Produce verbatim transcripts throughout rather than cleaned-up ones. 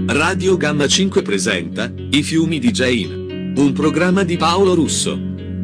Radio Gamma cinque presenta I fiumi di Jane, un programma di Paolo Russo.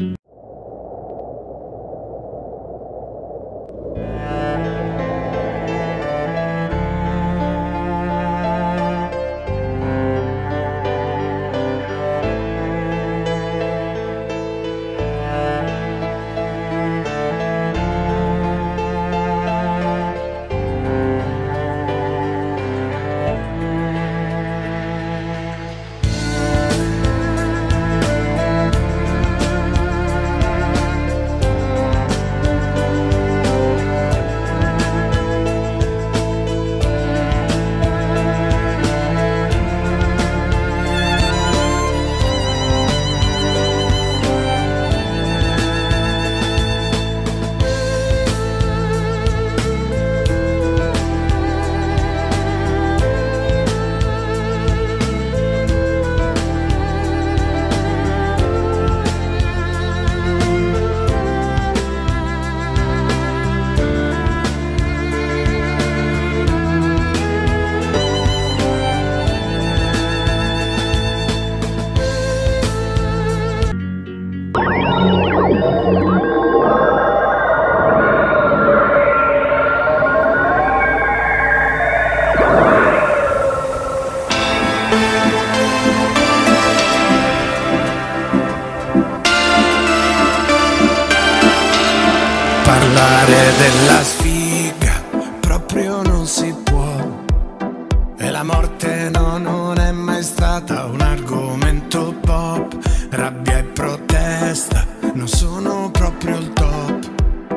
Parlare della sfiga proprio non si può, e la morte no, non è mai stata un argomento pop. Rabbia e protesta non sono proprio il top.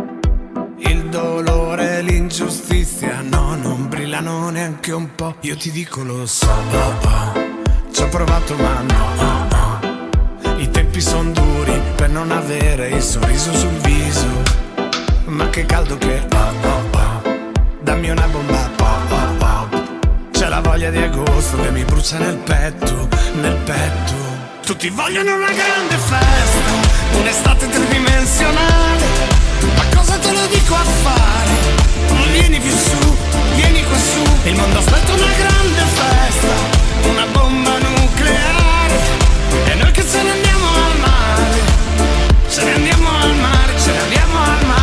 Il dolore e l'ingiustizia no, non brillano neanche un po'. Io ti dico lo so, oh, oh. Ci ho provato ma no, oh, oh. I tempi son duri per non avere il sorriso sul viso. Ma che caldo che oh oh oh, dammi una bomba oh oh oh. C'è la voglia di agosto che mi brucia nel petto, nel petto. Tutti vogliono una grande festa, un'estate tridimensionale. Ma cosa te lo dico a fare? Vieni più su, vieni qua su. Il mondo aspetta una grande festa, una bomba nucleare. E noi che ce ne andiamo al mare, ce ne andiamo al mare, ce ne andiamo al mare.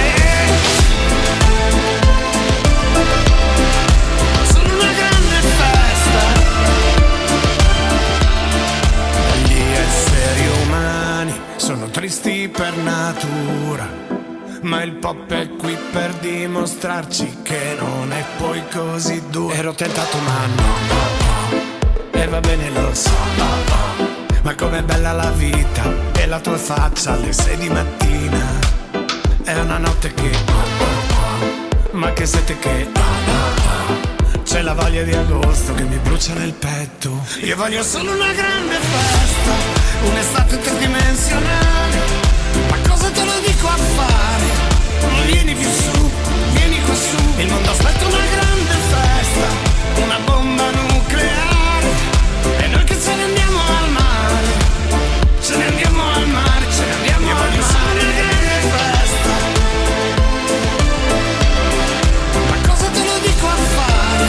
Sono tristi per natura, ma il pop è qui per dimostrarci che non è poi così duro. Ero tentato ma no, oh, oh. E va bene lo so, oh, oh. Ma com'è bella la vita e la tua faccia alle sei di mattina. È una notte che oh, oh, oh. Ma che sete che oh, oh, oh. C'è la voglia di agosto che mi brucia nel petto. Io voglio solo una grande festa, un'estate tridimensionale. Ma cosa te lo dico a fare? Vieni più su, vieni qua su. Il mondo aspetta una grande festa, una bomba nucleare. E noi che ce ne andiamo al mare, ce ne andiamo al mare, ce ne andiamo al mare. Io voglio solo una grande festa. Ma cosa te lo dico a fare?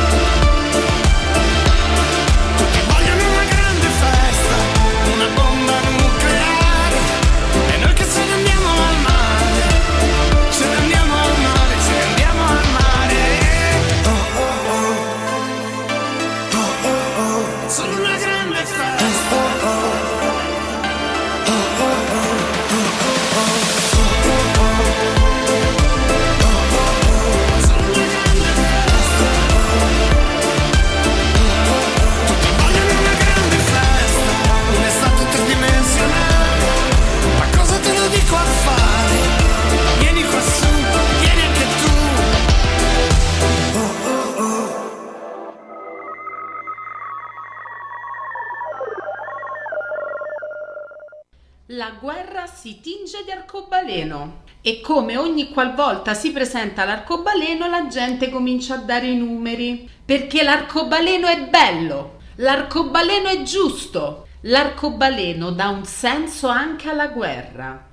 Tutti vogliono una grande festa, una bomba nucleare. E noi che ce ne andiamo al mare, ce ne andiamo al mare, ce ne andiamo al mare. Oh oh oh, oh oh oh, solo una grande festa. Oh oh oh, oh oh oh, oh oh oh, oh oh oh, solo una grande festa. Tutti vogliono una grande festa, un'estate tridimensionale. Ma cosa te lo dico a fare? Vieni qua su, vieni anche tu. Oh oh oh. La guerra si tinge di arcobaleno e come ogni qualvolta si presenta l'arcobaleno la gente comincia a dare i numeri, perché l'arcobaleno è bello, l'arcobaleno è giusto, l'arcobaleno dà un senso anche alla guerra.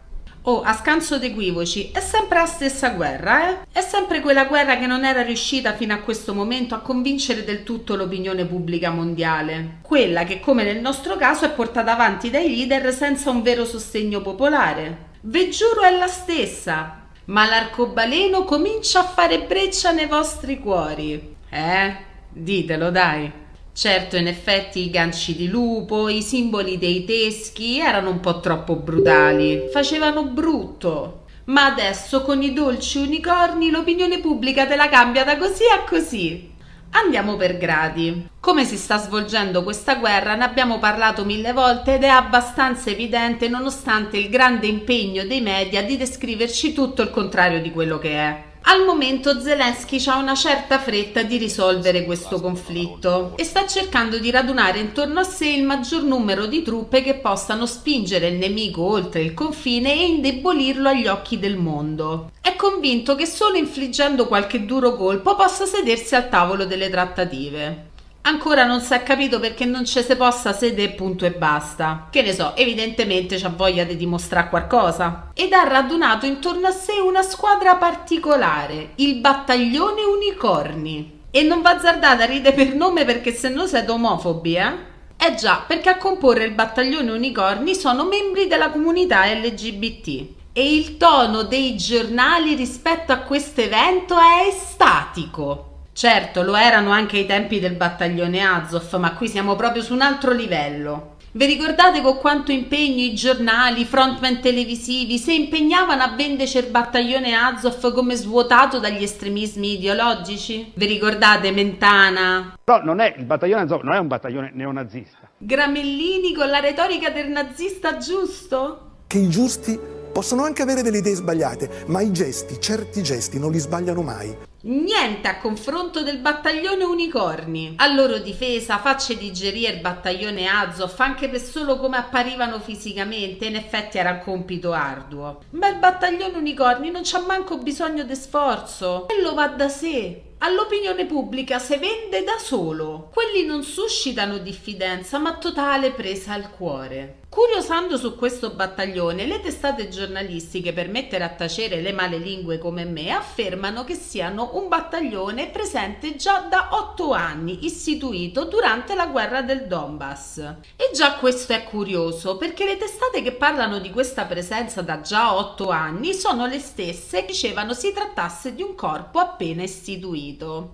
Oh, a scanso d'equivoci, è sempre la stessa guerra, eh? È sempre quella guerra che non era riuscita fino a questo momento a convincere del tutto l'opinione pubblica mondiale. Quella che, come nel nostro caso, è portata avanti dai leader senza un vero sostegno popolare. Ve giuro è la stessa. Ma l'arcobaleno comincia a fare breccia nei vostri cuori. Eh? Ditelo, dai. Certo, in effetti i ganci di lupo, i simboli dei teschi erano un po' troppo brutali, facevano brutto. Ma adesso con i dolci unicorni l'opinione pubblica te la cambia da così a così. Andiamo per gradi. Come si sta svolgendo questa guerra ne abbiamo parlato mille volte ed è abbastanza evidente nonostante il grande impegno dei media di descriverci tutto il contrario di quello che è. Al momento Zelensky ha una certa fretta di risolvere questo conflitto e sta cercando di radunare intorno a sé il maggior numero di truppe che possano spingere il nemico oltre il confine e indebolirlo agli occhi del mondo. È convinto che solo infliggendo qualche duro colpo possa sedersi al tavolo delle trattative. Ancora non si è capito perché non ci si possa sedere punto e basta. Che ne so, evidentemente c'ha voglia di dimostrare qualcosa. Ed ha radunato intorno a sé una squadra particolare, il Battaglione Unicorni. E non v'azzardate a ridere per nome perché se no siete omofobi, eh? Eh già, perché a comporre il Battaglione Unicorni sono membri della comunità L G B T. E il tono dei giornali rispetto a questo evento è estatico. Certo, lo erano anche ai tempi del battaglione Azov, ma qui siamo proprio su un altro livello. Vi ricordate con quanto impegno i giornali, i frontman televisivi si impegnavano a vendere il battaglione Azov come svuotato dagli estremismi ideologici? Vi ricordate Mentana? No, non è il battaglione Azov, non è un battaglione neonazista. Gramellini con la retorica del nazista giusto? Che i giusti possono anche avere delle idee sbagliate, ma i gesti, certi gesti non li sbagliano mai. Niente a confronto del battaglione Unicorni. A loro difesa facce digerire il battaglione Azov anche per solo come apparivano fisicamente, in effetti era un compito arduo. Ma il battaglione Unicorni non c'ha manco bisogno di sforzo, quello va da sé. All'opinione pubblica si vende da solo. Quelli non suscitano diffidenza, ma totale presa al cuore. Curiosando su questo battaglione, le testate giornalistiche, per mettere a tacere le male lingue come me, affermano che siano un battaglione presente già da otto anni, istituito durante la guerra del Donbass. E già questo è curioso, perché le testate che parlano di questa presenza da già otto anni sono le stesse che dicevano si trattasse di un corpo appena istituito.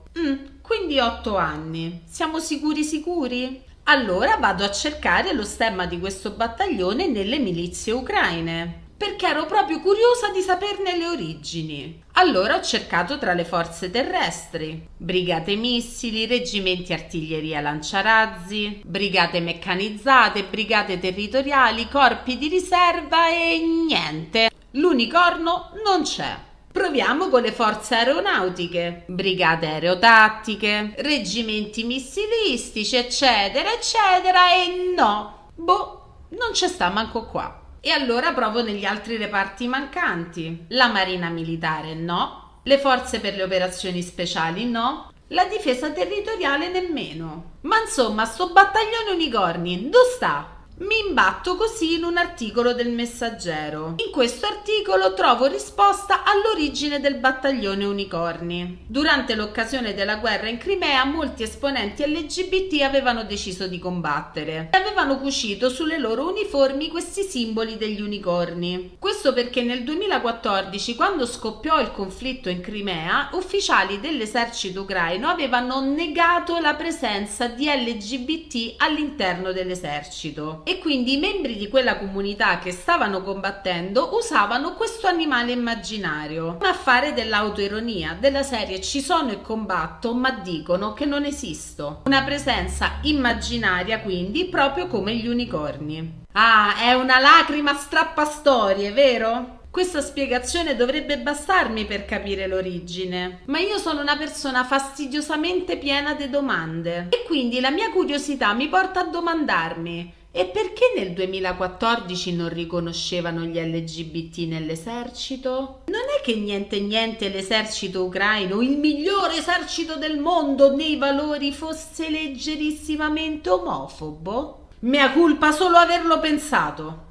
Mm, quindi otto anni. Siamo sicuri sicuri? Allora vado a cercare lo stemma di questo battaglione nelle milizie ucraine, perché ero proprio curiosa di saperne le origini. Allora ho cercato tra le forze terrestri, brigate missili, reggimenti artiglieria lanciarazzi, brigate meccanizzate, brigate territoriali, corpi di riserva e niente. L'unicorno non c'è. Proviamo con le forze aeronautiche, brigate aerotattiche, reggimenti missilistici, eccetera, eccetera, e no, boh, non c'è sta manco qua. E allora provo negli altri reparti mancanti. La Marina Militare no, le forze per le operazioni speciali no, la difesa territoriale nemmeno. Ma insomma, sto battaglione Unicorni, dove sta? Mi imbatto così in un articolo del Messaggero. In questo articolo trovo risposta all'origine del battaglione Unicorni. Durante l'occasione della guerra in Crimea, molti esponenti L G B T avevano deciso di combattere e avevano cucito sulle loro uniformi questi simboli degli unicorni. Questo perché nel duemilaquattordici, quando scoppiò il conflitto in Crimea, ufficiali dell'esercito ucraino avevano negato la presenza di L G B T all'interno dell'esercito. E quindi i membri di quella comunità che stavano combattendo usavano questo animale immaginario, un affare dell'autoironia, della serie ci sono e combatto ma dicono che non esisto. Una presenza immaginaria quindi proprio come gli unicorni. Ah, è una lacrima strappastorie, vero? Questa spiegazione dovrebbe bastarmi per capire l'origine, ma io sono una persona fastidiosamente piena di domande e quindi la mia curiosità mi porta a domandarmi: e perché nel duemilaquattordici non riconoscevano gli L G B T nell'esercito? Non è che niente niente l'esercito ucraino, il migliore esercito del mondo nei valori, fosse leggerissimamente omofobo? Mea culpa solo averlo pensato.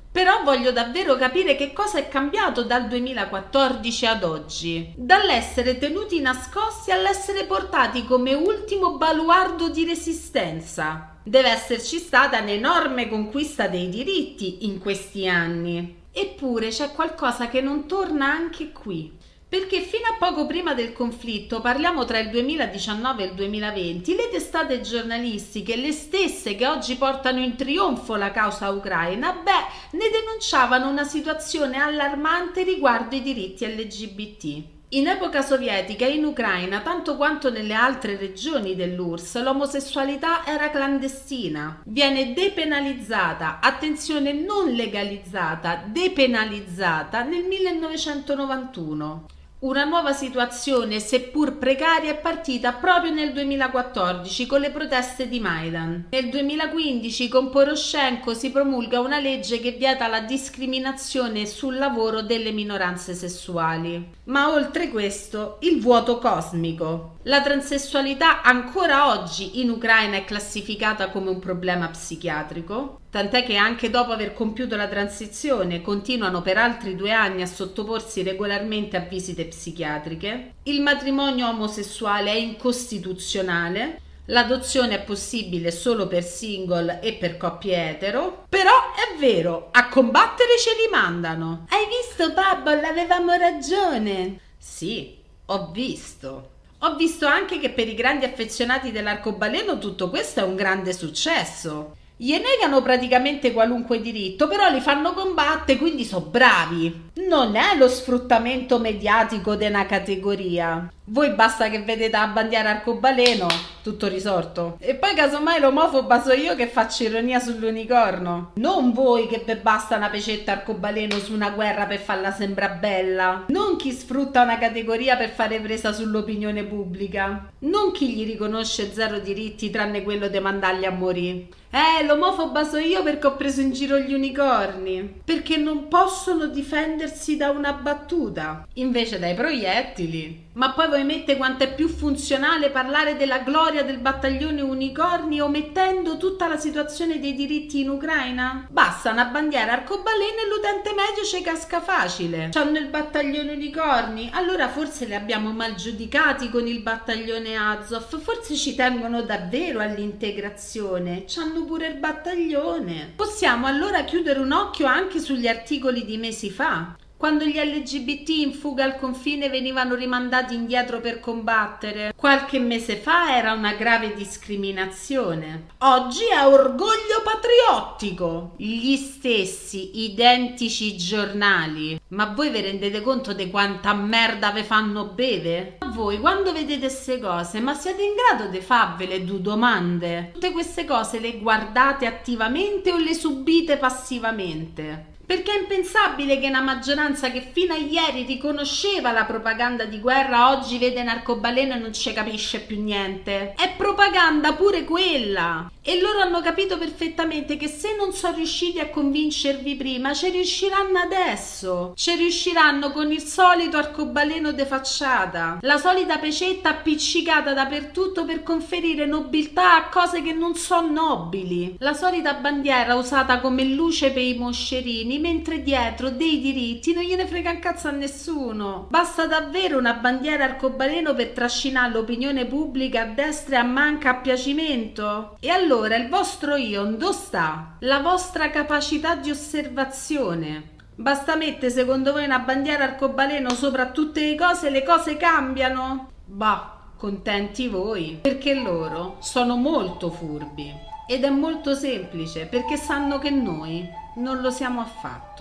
Però voglio davvero capire che cosa è cambiato dal duemilaquattordici ad oggi, dall'essere tenuti nascosti all'essere portati come ultimo baluardo di resistenza. Deve esserci stata un'enorme conquista dei diritti in questi anni. Eppure c'è qualcosa che non torna anche qui. Perché fino a poco prima del conflitto, parliamo tra il duemiladiciannove e il duemilaventi, le testate giornalistiche, le stesse che oggi portano in trionfo la causa ucraina, beh, ne denunciavano una situazione allarmante riguardo i diritti L G B T. In epoca sovietica in Ucraina, tanto quanto nelle altre regioni dell'U R S S, l'omosessualità era clandestina. Viene depenalizzata, attenzione, non legalizzata, depenalizzata nel millenovecentonovantuno. Una nuova situazione, seppur precaria, è partita proprio nel duemilaquattordici con le proteste di Maidan. Nel duemilaquindici con Poroshenko si promulga una legge che vieta la discriminazione sul lavoro delle minoranze sessuali. Ma oltre questo, il vuoto cosmico. La transessualità ancora oggi in Ucraina è classificata come un problema psichiatrico, tant'è che anche dopo aver compiuto la transizione continuano per altri due anni a sottoporsi regolarmente a visite psichiatriche. Il matrimonio omosessuale è incostituzionale. L'adozione è possibile solo per single e per coppie etero. Però è vero, a combattere ce li mandano. Hai visto, Babbo? Avevamo ragione. Sì, ho visto. Ho visto anche che per i grandi affezionati dell'arcobaleno tutto questo è un grande successo. Gli negano praticamente qualunque diritto, però li fanno combattere, quindi sono bravi. Non è lo sfruttamento mediatico di una categoria. Voi basta che vedete la bandiera arcobaleno, tutto risorto. E poi casomai l'omofoba so io che faccio ironia sull'unicorno. Non voi che vi basta una pecetta arcobaleno su una guerra per farla sembra bella. Non chi sfrutta una categoria per fare presa sull'opinione pubblica. Non chi gli riconosce zero diritti tranne quello di mandarli a morire. Eh, l'omofoba so io perché ho preso in giro gli unicorni. Perché non possono difendersi da una battuta, invece dai proiettili. Ma poi voi mette quanto è più funzionale parlare della gloria del battaglione unicorni omettendo tutta la situazione dei diritti in Ucraina? Basta una bandiera arcobaleno e l'utente medio ci casca facile. C'hanno il battaglione unicorni? Allora forse li abbiamo mal giudicati con il battaglione Azov, forse ci tengono davvero all'integrazione, c'hanno pure il battaglione. Possiamo allora chiudere un occhio anche sugli articoli di mesi fa, quando gli L G B T in fuga al confine venivano rimandati indietro per combattere. Qualche mese fa era una grave discriminazione. Oggi è orgoglio patriottico. Gli stessi identici giornali. Ma voi vi rendete conto di quanta merda ve fanno beve? Ma voi quando vedete queste cose, ma siete in grado di farvele due domande? Tutte queste cose le guardate attivamente o le subite passivamente? Perché è impensabile che una maggioranza che fino a ieri riconosceva la propaganda di guerra oggi vede un arcobaleno e non ci capisce più niente. È propaganda pure quella. E loro hanno capito perfettamente che se non sono riusciti a convincervi prima, ci riusciranno adesso. Ci riusciranno con il solito arcobaleno de facciata, la solita pecetta appiccicata dappertutto per conferire nobiltà a cose che non sono nobili. La solita bandiera usata come luce per i moscerini, mentre dietro dei diritti non gliene frega un cazzo a nessuno. Basta davvero una bandiera arcobaleno per trascinare l'opinione pubblica a destra e a manca a piacimento? E allora il vostro io dove sta? La vostra capacità di osservazione? Basta mettere secondo voi una bandiera arcobaleno sopra tutte le cose e le cose cambiano? Bah, contenti voi, perché loro sono molto furbi. Ed è molto semplice, perché sanno che noi non lo siamo affatto.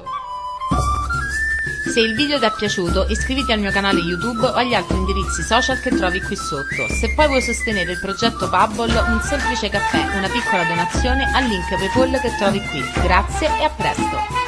Se il video ti è piaciuto, iscriviti al mio canale YouTube o agli altri indirizzi social che trovi qui sotto. Se poi vuoi sostenere il progetto Pubble, un semplice caffè, una piccola donazione al link PayPal che trovi qui. Grazie e a presto!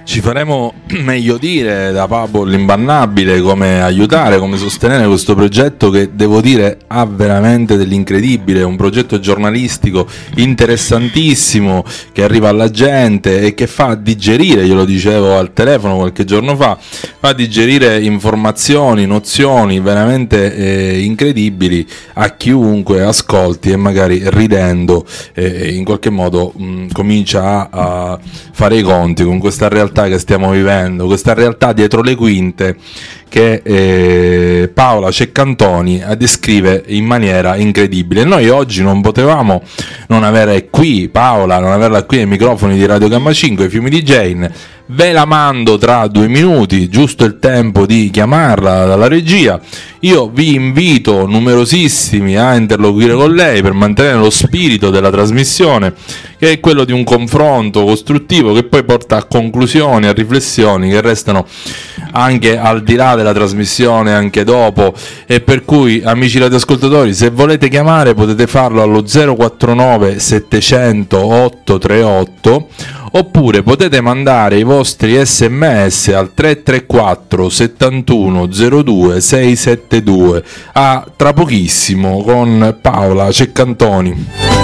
Ci faremo meglio dire da Pablo l'imbannabile come aiutare, come sostenere questo progetto che devo dire ha veramente dell'incredibile, un progetto giornalistico interessantissimo che arriva alla gente e che fa digerire, io lo dicevo al telefono qualche giorno fa, fa digerire informazioni, nozioni veramente eh, incredibili a chiunque ascolti e magari ridendo eh, in qualche modo mh, comincia a, a fare i conti con questa realtà che stiamo vivendo, questa realtà dietro le quinte che eh, Paola Ceccantoni descrive in maniera incredibile. Noi oggi non potevamo non avere qui Paola, non averla qui ai microfoni di Radio Gamma cinque, Fiumi di Jane. Ve la mando tra due minuti, giusto il tempo di chiamarla dalla regia. Io vi invito numerosissimi a interloquire con lei per mantenere lo spirito della trasmissione, che è quello di un confronto costruttivo che poi porta a conclusioni, a riflessioni che restano anche al di là della trasmissione, anche dopo. E per cui, amici radioascoltatori, se volete chiamare potete farlo allo zero quattro nove settecento otto tre otto, oppure potete mandare i vostri sms al tre tre quattro settantuno zero due sei sette due. A tra pochissimo con Paola Ceccantoni.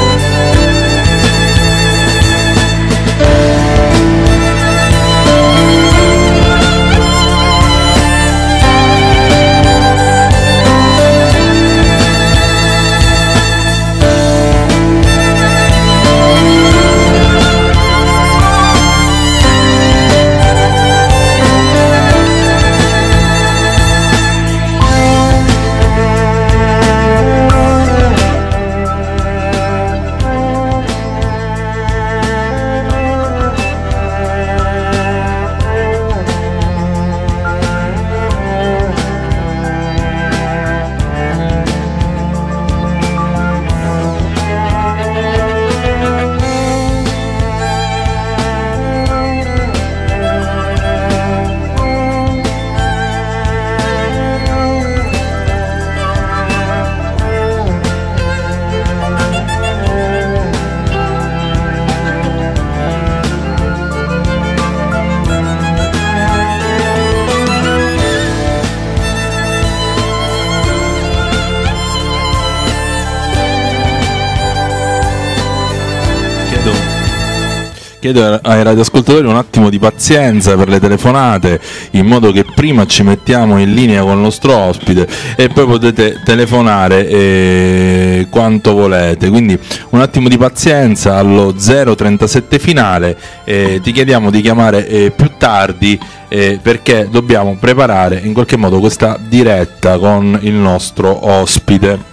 Chiedo ai radioascoltatori un attimo di pazienza per le telefonate, in modo che prima ci mettiamo in linea con il nostro ospite e poi potete telefonare eh, quanto volete. Quindi un attimo di pazienza allo zero trentasette finale. Eh, ti chiediamo di chiamare eh, più tardi eh, perché dobbiamo preparare in qualche modo questa diretta con il nostro ospite.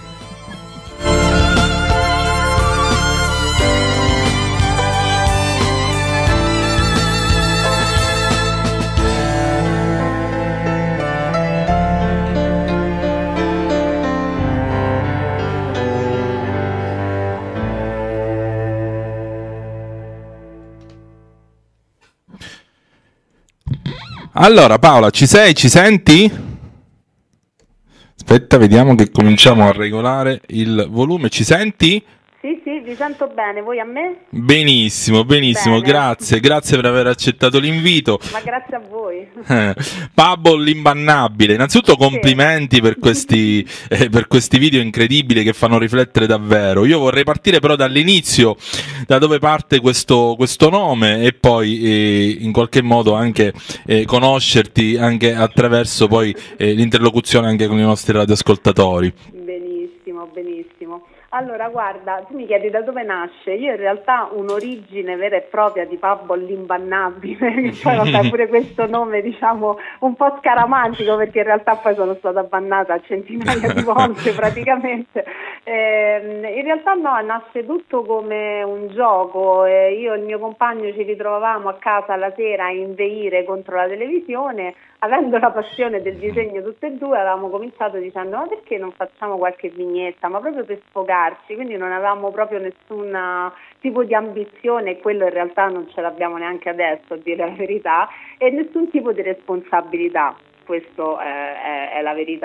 Allora Paola, ci sei? Ci senti? Aspetta, vediamo che cominciamo a regolare il volume. Ci senti? Sì, sì, vi sento bene. Voi a me? Benissimo, benissimo, bene. Grazie, grazie per aver accettato l'invito. Ma grazie a voi. Eh, Pablo l'imbannabile, innanzitutto complimenti sì. per, questi, eh, per questi video incredibili che fanno riflettere davvero. Io vorrei partire però dall'inizio, da dove parte questo, questo nome, e poi eh, in qualche modo anche eh, conoscerti anche attraverso poi eh, l'interlocuzione anche con i nostri radioascoltatori. Benissimo, benissimo. Allora, guarda, tu mi chiedi da dove nasce. Io in realtà un'origine vera e propria di Pablo l'imbannabile, che poi vabbè pure questo nome diciamo un po' scaramantico, perché in realtà poi sono stata bannata centinaia di volte praticamente. Eh, in realtà no, nasce tutto come un gioco. Eh, io e il mio compagno ci ritrovavamo a casa la sera a inveire contro la televisione. Avendo la passione del disegno tutte e due, avevamo cominciato dicendo ma perché non facciamo qualche vignetta, ma proprio per sfogarci, quindi non avevamo proprio nessun tipo di ambizione, e quello in realtà non ce l'abbiamo neanche adesso, a dire la verità, e nessun tipo di responsabilità, questo è, è, è la verità.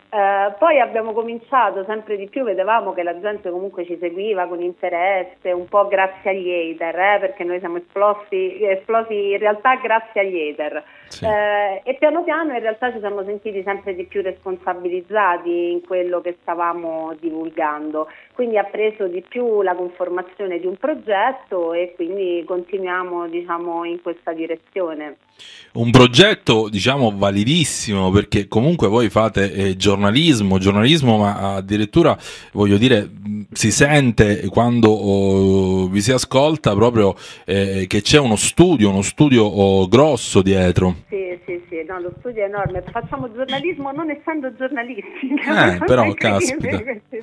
Eh, poi abbiamo cominciato sempre di più, vedevamo che la gente comunque ci seguiva con interesse, un po' grazie agli hater, eh, perché noi siamo esplosi, esplosi in realtà grazie agli hater. Sì. Eh, e piano piano in realtà ci siamo sentiti sempre di più responsabilizzati in quello che stavamo divulgando, quindi ha preso di più la conformazione di un progetto e quindi continuiamo, diciamo, in questa direzione. Un progetto, diciamo, validissimo, perché comunque voi fate eh, giornalismo, giornalismo, ma addirittura, voglio dire, si sente quando oh, vi si ascolta proprio eh, che c'è uno studio, uno studio oh, grosso dietro. Sì, sì, sì, no, lo studio è enorme. Facciamo giornalismo non essendo giornalisti. Eh, però, caspita.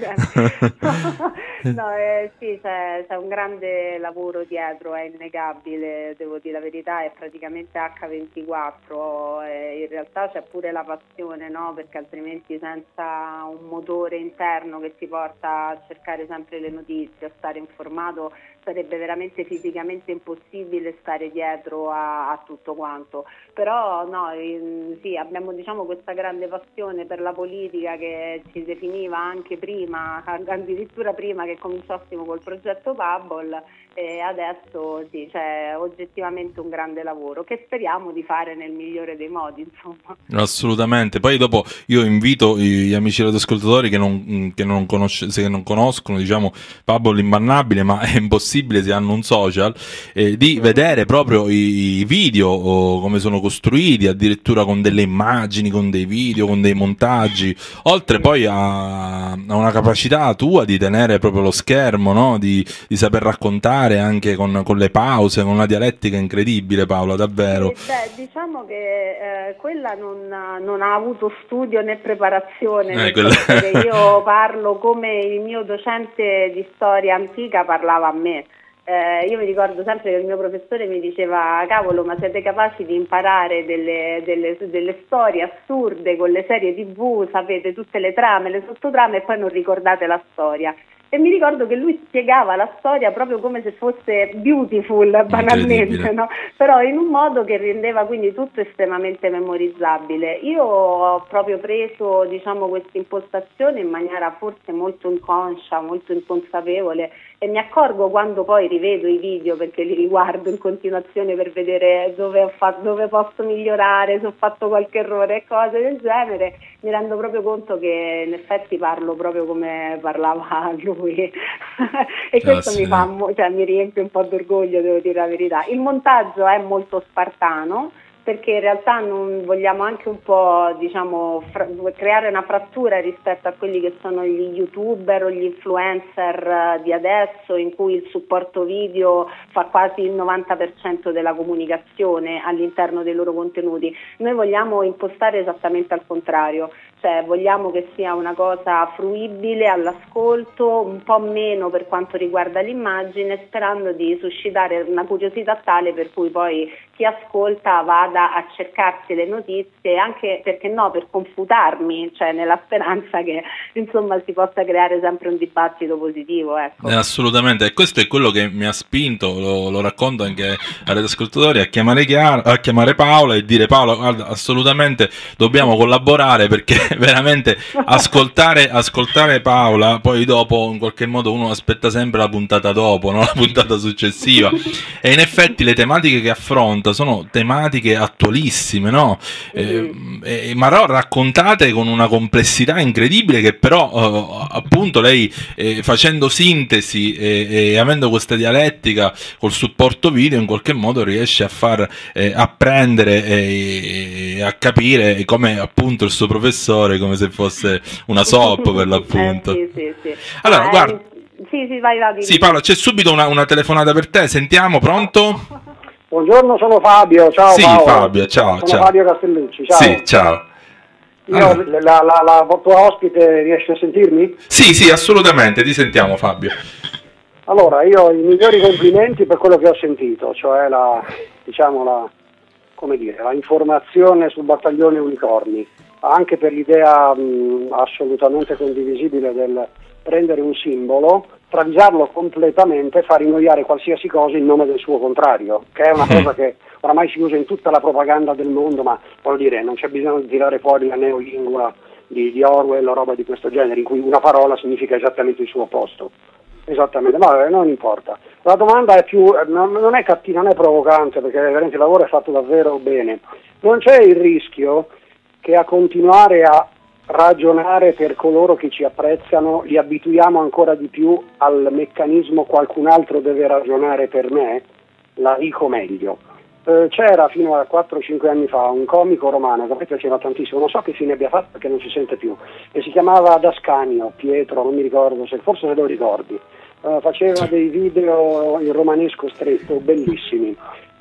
No, eh, sì, c'è, c'è un grande lavoro dietro, è innegabile, devo dire la verità, è praticamente acca ventiquattro, eh, in realtà c'è pure la passione, no? Perché altrimenti senza un motore interno che ti porta a cercare sempre le notizie, a stare informato, sarebbe veramente fisicamente impossibile stare dietro a, a tutto quanto. Però no, in, sì, abbiamo, diciamo, questa grande passione per la politica che ci definiva anche prima, addirittura prima che cominciassimo col progetto Pubble, e adesso sì, c'è oggettivamente un grande lavoro che speriamo di fare nel migliore dei modi, insomma. Assolutamente. Poi dopo io invito gli amici radioascoltatori che non, che non, conosce, che non conoscono, diciamo, Pubble Imbannabile, ma è impossibile se hanno un social, eh, di vedere proprio i, i video, o come sono costruiti, addirittura con delle immagini, con dei video, con dei montaggi, oltre poi a, a una capacità tua di tenere proprio lo schermo, no? di, di saper raccontare anche con, con le pause, con una dialettica incredibile, Paola, davvero. Sì, beh, diciamo che eh, quella non, non ha avuto studio né preparazione, eh, nel quella... senso che io parlo come il mio docente di storia antica parlava a me. Eh, io mi ricordo sempre che il mio professore mi diceva: cavolo, ma siete capaci di imparare delle, delle, delle storie assurde con le serie tivù, sapete tutte le trame, le sottotrame, e poi non ricordate la storia. E mi ricordo che lui spiegava la storia proprio come se fosse beautiful, banalmente, no? Però in un modo che rendeva quindi tutto estremamente memorizzabile. Io ho proprio preso, diciamo, questa impostazione in maniera forse molto inconscia, molto inconsapevole, e mi accorgo quando poi rivedo i video, perché li riguardo in continuazione per vedere dove, ho fatto, dove posso migliorare, se ho fatto qualche errore e cose del genere, mi rendo proprio conto che in effetti parlo proprio come parlava lui. E questo ah, mi, fa, cioè, mi riempie un po' d'orgoglio, devo dire la verità. Il montaggio è molto spartano, perché in realtà non vogliamo anche un po', diciamo, fra- creare una frattura rispetto a quelli che sono gli youtuber o gli influencer di adesso, in cui il supporto video fa quasi il novanta per cento della comunicazione all'interno dei loro contenuti. Noi vogliamo impostare esattamente al contrario, cioè vogliamo che sia una cosa fruibile all'ascolto, un po' meno per quanto riguarda l'immagine, sperando di suscitare una curiosità tale per cui poi chi ascolta vada a cercarsi le notizie, anche, perché no, per confutarmi, cioè nella speranza che insomma si possa creare sempre un dibattito positivo, ecco. Eh, assolutamente, e questo è quello che mi ha spinto, lo, lo racconto anche agli ascoltatori, a chiamare, Chiara, a chiamare Paola e dire: Paola, guarda, assolutamente dobbiamo collaborare, perché veramente ascoltare, ascoltare Paola, poi dopo in qualche modo uno aspetta sempre la puntata dopo, no? La puntata successiva, e in effetti le tematiche che affronta sono tematiche attualissime, no? Eh, eh, ma raccontate con una complessità incredibile, che però eh, appunto lei eh, facendo sintesi e, e avendo questa dialettica col supporto video in qualche modo riesce a far eh, apprendere e, e a capire, come appunto il suo professore, come se fosse una soap per l'appunto. Eh, sì, sì, sì. Allora, ah, guarda, sì, sì, vai, vai, sì, Paolo, c'è subito una, una telefonata per te, sentiamo, pronto? Buongiorno, sono Fabio, ciao sì, Paolo. Fabio, ciao, sono ciao. Fabio Castellucci, ciao. Sì, ciao. Io, ah. la, la, la, la tua ospite riesce a sentirmi? Sì, sì, assolutamente, ti sentiamo, Fabio. Allora, io i migliori complimenti per quello che ho sentito, cioè la, diciamo la, come dire, la informazione sul battaglione Unicorni, anche per l'idea mh, assolutamente condivisibile del prendere un simbolo, travisarlo completamente, far innoiare qualsiasi cosa in nome del suo contrario, che è una cosa che oramai si usa in tutta la propaganda del mondo, ma voglio dire, non c'è bisogno di tirare fuori la neolingua di, di Orwell o roba di questo genere, in cui una parola significa esattamente il suo opposto. Esattamente, ma non importa. La domanda è più, non è cattiva, non è provocante, perché veramente il lavoro è fatto davvero bene. Non c'è il rischio che a continuare a ragionare per coloro che ci apprezzano li abituiamo ancora di più al meccanismo qualcun altro deve ragionare per me? La dico meglio. Eh, c'era fino a quattro cinque anni fa un comico romano che a me piaceva tantissimo, non so che fine abbia fatto perché non si sente più, e si chiamava Dascanio, Pietro, non mi ricordo, se forse se lo ricordi. Uh, faceva dei video in romanesco stretto, bellissimi.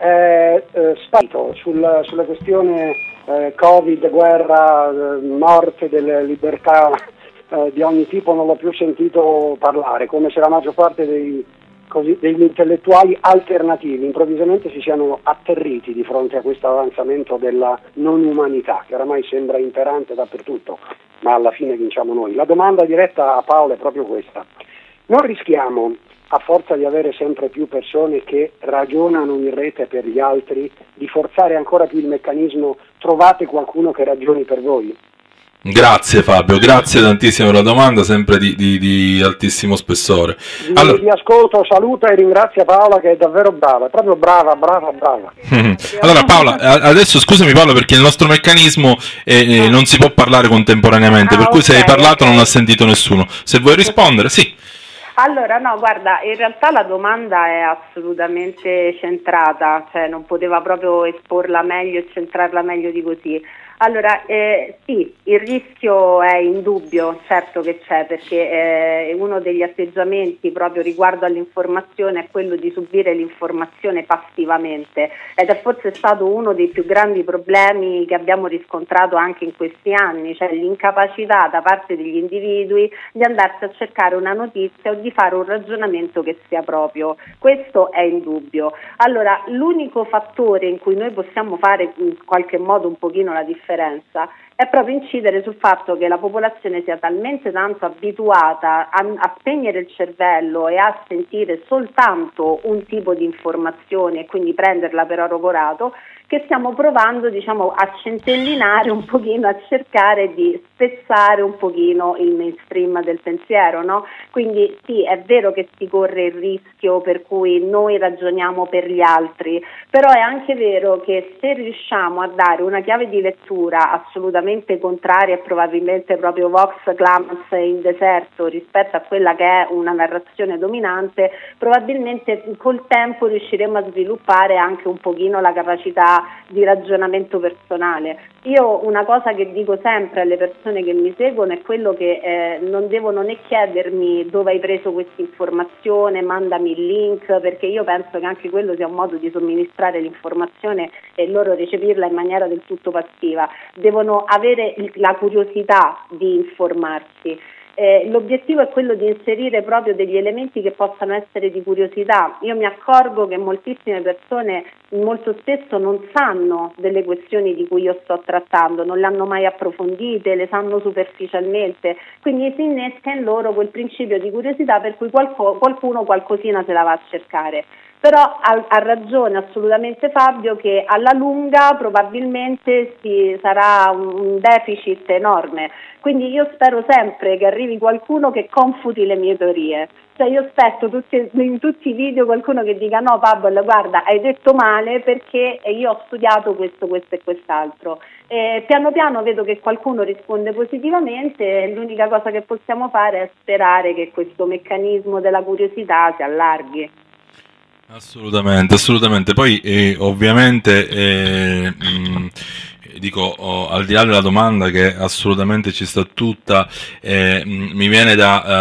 È eh, sparito sul, sulla questione eh, Covid, guerra, eh, morte delle libertà eh, di ogni tipo, non l'ho più sentito parlare, come se la maggior parte dei, così, degli intellettuali alternativi improvvisamente si siano atterriti di fronte a questo avanzamento della non umanità, che oramai sembra imperante dappertutto, ma alla fine vinciamo noi. La domanda diretta a Paolo è proprio questa. Non rischiamo, a forza di avere sempre più persone che ragionano in rete per gli altri, di forzare ancora più il meccanismo trovate qualcuno che ragioni per voi? Grazie Fabio, grazie tantissimo per la domanda, sempre di, di, di altissimo spessore. Vi, allora... vi ascolto, saluta e ringrazia Paola che è davvero brava, è proprio brava, brava, brava. Allora Paola, adesso scusami Paola perché il nostro meccanismo eh, eh, non si può parlare contemporaneamente, ah, per cui okay, se hai parlato okay. non ha sentito nessuno. Se vuoi rispondere, sì. Allora, no, guarda, in realtà la domanda è assolutamente centrata, cioè non poteva proprio esporla meglio e centrarla meglio di così. Allora, eh, sì, il rischio è indubbio, certo che c'è, perché eh, uno degli atteggiamenti proprio riguardo all'informazione è quello di subire l'informazione passivamente, ed è forse stato uno dei più grandi problemi che abbiamo riscontrato anche in questi anni, cioè l'incapacità da parte degli individui di andarsi a cercare una notizia o di fare un ragionamento che sia proprio. Questo è indubbio. Allora, l'unico fattore in cui noi possiamo fare in qualche modo un pochino la differenza è proprio incidere sul fatto che la popolazione sia talmente tanto abituata a, a spegnere il cervello e a sentire soltanto un tipo di informazione e quindi prenderla per oro colato, che stiamo provando, diciamo, a centellinare un pochino, a cercare di spezzare un pochino il mainstream del pensiero, no? Quindi sì, è vero che si corre il rischio per cui noi ragioniamo per gli altri, però è anche vero che se riusciamo a dare una chiave di lettura assolutamente contraria e probabilmente proprio vox clamas in deserto rispetto a quella che è una narrazione dominante, probabilmente col tempo riusciremo a sviluppare anche un pochino la capacità di ragionamento personale. Io una cosa che dico sempre alle persone che mi seguono è quello che eh, non devono né chiedermi dove hai preso questa informazione, mandami il link, perché io penso che anche quello sia un modo di somministrare l'informazione e loro recepirla in maniera del tutto passiva. Devono avere la curiosità di informarsi. Eh, l'obiettivo è quello di inserire proprio degli elementi che possano essere di curiosità. Io mi accorgo che moltissime persone molto spesso non sanno delle questioni di cui io sto trattando, non le hanno mai approfondite, le sanno superficialmente, quindi si innesca in loro quel principio di curiosità per cui qualco, qualcuno qualcosina se la va a cercare. Però ha, ha ragione assolutamente Fabio che alla lunga probabilmente si sarà un, un deficit enorme, quindi io spero sempre che arrivi qualcuno che confuti le mie teorie, cioè io aspetto tutti, in tutti i video qualcuno che dica no Pablo guarda hai detto male perché io ho studiato questo, questo e quest'altro. E piano piano vedo che qualcuno risponde positivamente e l'unica cosa che possiamo fare è sperare che questo meccanismo della curiosità si allarghi. Assolutamente, assolutamente. Poi eh, ovviamente eh, mh, dico oh, al di là della domanda che assolutamente ci sta tutta, eh, mh, mi viene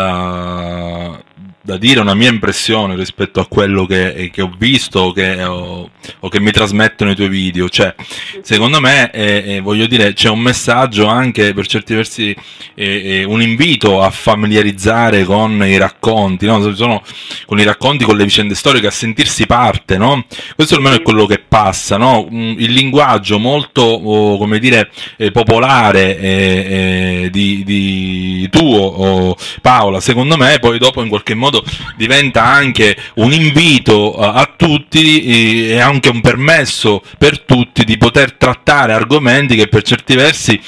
da, uh, da dire una mia impressione rispetto a quello che, che ho visto che ho, o che mi trasmettono i tuoi video. Cioè, secondo me eh, eh, voglio dire c'è un messaggio anche per certi versi, eh, eh, un invito a familiarizzare con i racconti, no? Sono, con i racconti, con le vicende storiche, a sentirsi parte, no? Questo almeno è quello che passa, no? Il linguaggio molto oh, come dire eh, popolare eh, eh, di, di tuo oh, Paola, secondo me poi dopo in qualche modo diventa anche un invito a, a tutti e anche un permesso per tutti di poter trattare argomenti che per certi versi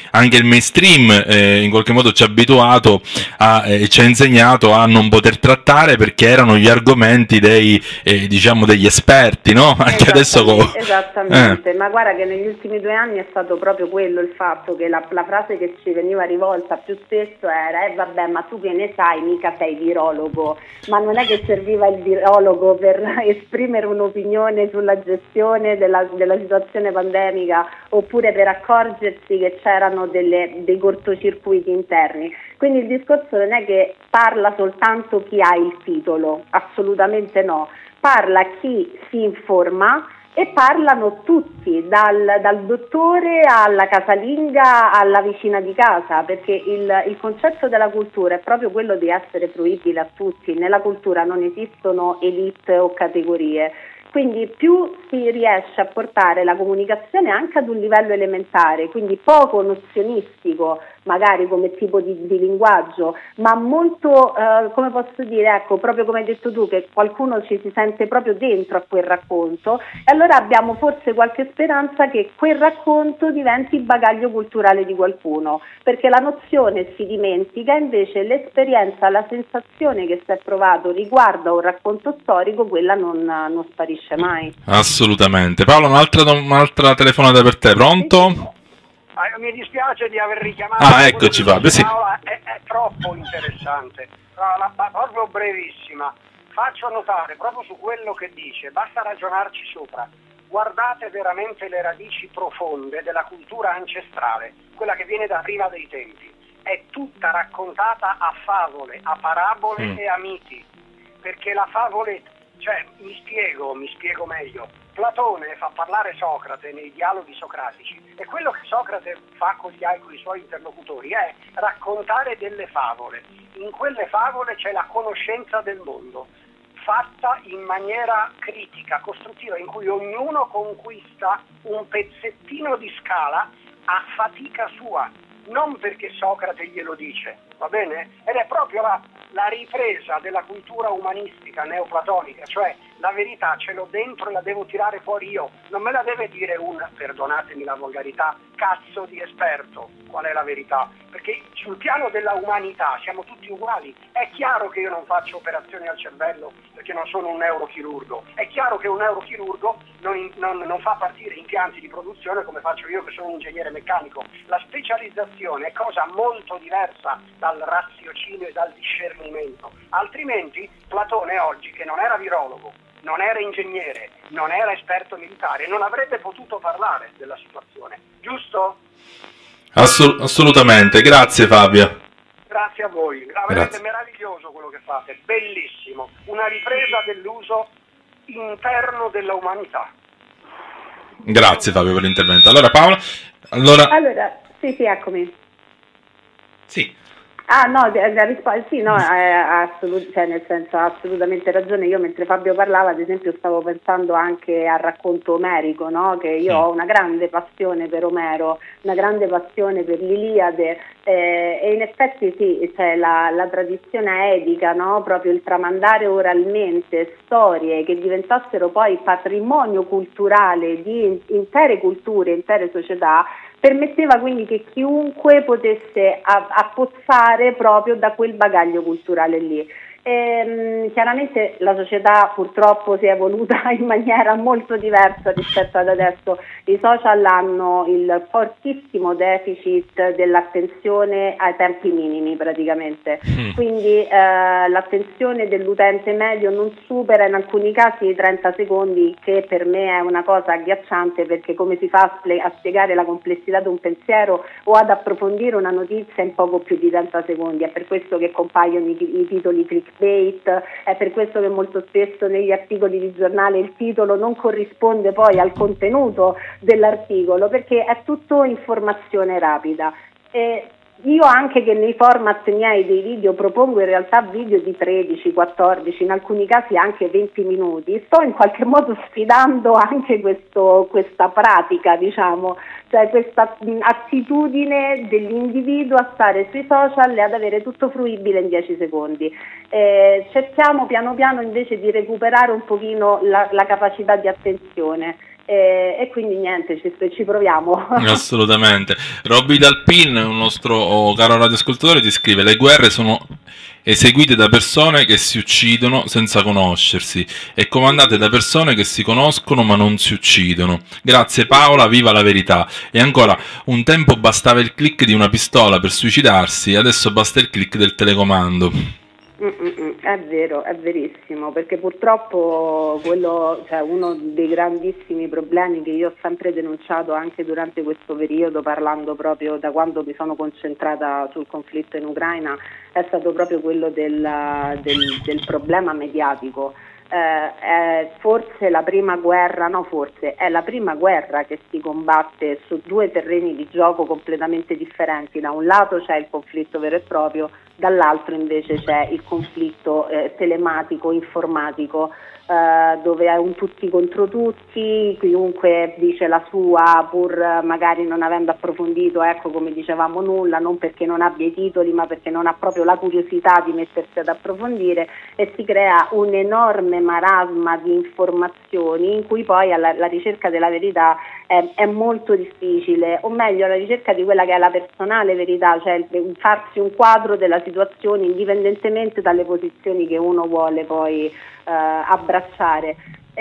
anche il mainstream eh, in qualche modo ci ha abituato a, eh, ci ha insegnato a non poter trattare perché erano gli argomenti dei eh, diciamo degli esperti, no? Anche adesso co- esattamente, eh. Ma guarda che negli ultimi due anni è stato proprio quello il fatto che la, la frase che ci veniva rivolta più spesso era eh vabbè, ma tu che ne sai, mica sei virologo. Ma non è che serviva il virologo per esprimere un'opinione sulla gestione della, della situazione pandemica oppure per accorgersi che c'erano delle, dei cortocircuiti interni. Quindi il discorso non è che parla soltanto chi ha il titolo, assolutamente no, parla chi si informa e parlano tutti, dal, dal dottore alla casalinga alla vicina di casa, perché il, il concetto della cultura è proprio quello di essere fruibile a tutti. Nella cultura non esistono elite o categorie. Quindi più si riesce a portare la comunicazione anche ad un livello elementare, quindi poco nozionistico, magari come tipo di, di linguaggio, ma molto, eh, come posso dire, ecco, proprio come hai detto tu, che qualcuno ci si sente proprio dentro a quel racconto, e allora abbiamo forse qualche speranza che quel racconto diventi il bagaglio culturale di qualcuno, perché la nozione si dimentica, invece l'esperienza, la sensazione che si è provato riguardo a un racconto storico, quella non, non sparisce mai. Assolutamente. Paolo, un'altra, un'altra telefonata per te, pronto? Ah, mi dispiace di aver richiamato. Ah, eccoci Fabio, sì. È, è troppo interessante, la, la, proprio brevissima. Faccio notare proprio su quello che dice, basta ragionarci sopra. Guardate veramente le radici profonde della cultura ancestrale, quella che viene da prima dei tempi. È tutta raccontata a favole, a parabole mm. e a miti, perché la favoletta, cioè mi spiego, mi spiego meglio. Platone fa parlare Socrate nei dialoghi socratici e quello che Socrate fa con, gli, con i suoi interlocutori è raccontare delle favole. In quelle favole c'è la conoscenza del mondo, fatta in maniera critica, costruttiva, in cui ognuno conquista un pezzettino di scala a fatica sua, non perché Socrate glielo dice, va bene? Ed è proprio la, la ripresa della cultura umanistica neoplatonica, cioè la verità ce l'ho dentro e la devo tirare fuori io, non me la deve dire un, perdonatemi la volgarità, cazzo di esperto qual è la verità, perché sul piano della umanità siamo tutti uguali. È chiaro che io non faccio operazioni al cervello perché non sono un neurochirurgo, è chiaro che un neurochirurgo non, non, non fa partire impianti di produzione come faccio io che sono un ingegnere meccanico. La specializzazione è cosa molto diversa dal raziocinio e dal discernimento, altrimenti Platone oggi, che non era virologo, non era ingegnere, non era esperto militare, non avrebbe potuto parlare della situazione, giusto? Assolut- assolutamente, grazie Fabio. Grazie a voi, veramente meraviglioso quello che fate, bellissimo, una ripresa dell'uso interno della umanità. Grazie Fabio per l'intervento. Allora Paola, allora... Allora, sì sì, eccomi. Sì. Ah no, la risposta sì, no, assolut- cioè nel senso ha assolutamente ragione. Io mentre Fabio parlava, ad esempio, stavo pensando anche al racconto omerico, no? Che io ho una grande passione per Omero, una grande passione per l'Iliade, eh, e in effetti sì, cioè la, la tradizione edica, no? Proprio il tramandare oralmente storie che diventassero poi patrimonio culturale di intere culture, intere società, permetteva quindi che chiunque potesse appozzare proprio da quel bagaglio culturale lì. E, chiaramente la società purtroppo si è evoluta in maniera molto diversa rispetto ad adesso. I social hanno il fortissimo deficit dell'attenzione ai tempi minimi praticamente, quindi eh, l'attenzione dell'utente medio non supera in alcuni casi i trenta secondi, che per me è una cosa agghiacciante, perché come si fa a, spie- a spiegare la complessità di un pensiero o ad approfondire una notizia in poco più di trenta secondi? È per questo che compaiono i, i titoli clickbait, è per questo che molto spesso negli articoli di giornale il titolo non corrisponde poi al contenuto dell'articolo, perché è tutto informazione rapida. E io anche che nei format miei dei video propongo in realtà video di tredici, quattordici, in alcuni casi anche venti minuti, sto in qualche modo sfidando anche questo, questa pratica, diciamo, cioè questa attitudine dell'individuo a stare sui social e ad avere tutto fruibile in dieci secondi. Eh, cerchiamo piano piano invece di recuperare un pochino la, la capacità di attenzione. E, e quindi niente, ci, ci proviamo. Assolutamente. Robby Dalpin, un nostro oh, caro radioascoltatore, ti scrive: le guerre sono eseguite da persone che si uccidono senza conoscersi e comandate da persone che si conoscono ma non si uccidono. Grazie Paola, viva la verità. E ancora, un tempo bastava il click di una pistola per suicidarsi, adesso basta il click del telecomando. Mm-mm, è vero, è verissimo, perché purtroppo quello, cioè, uno dei grandissimi problemi che io ho sempre denunciato anche durante questo periodo, parlando proprio da quando mi sono concentrata sul conflitto in Ucraina, è stato proprio quello del, del, del problema mediatico. Eh, è forse la prima guerra, no forse, è la prima guerra che si combatte su due terreni di gioco completamente differenti. Da un lato c'è il conflitto vero e proprio, dall'altro invece c'è il conflitto eh, telematico, informatico, eh, dove è un tutti contro tutti, chiunque dice la sua pur magari non avendo approfondito, ecco come dicevamo, nulla, non perché non abbia i titoli ma perché non ha proprio la curiosità di mettersi ad approfondire, e si crea un enorme marasma di informazioni in cui poi alla, la ricerca della verità è, è molto difficile, o meglio la ricerca di quella che è la personale verità, cioè il, farsi un quadro della situazione indipendentemente dalle posizioni che uno vuole poi eh, abbracciare.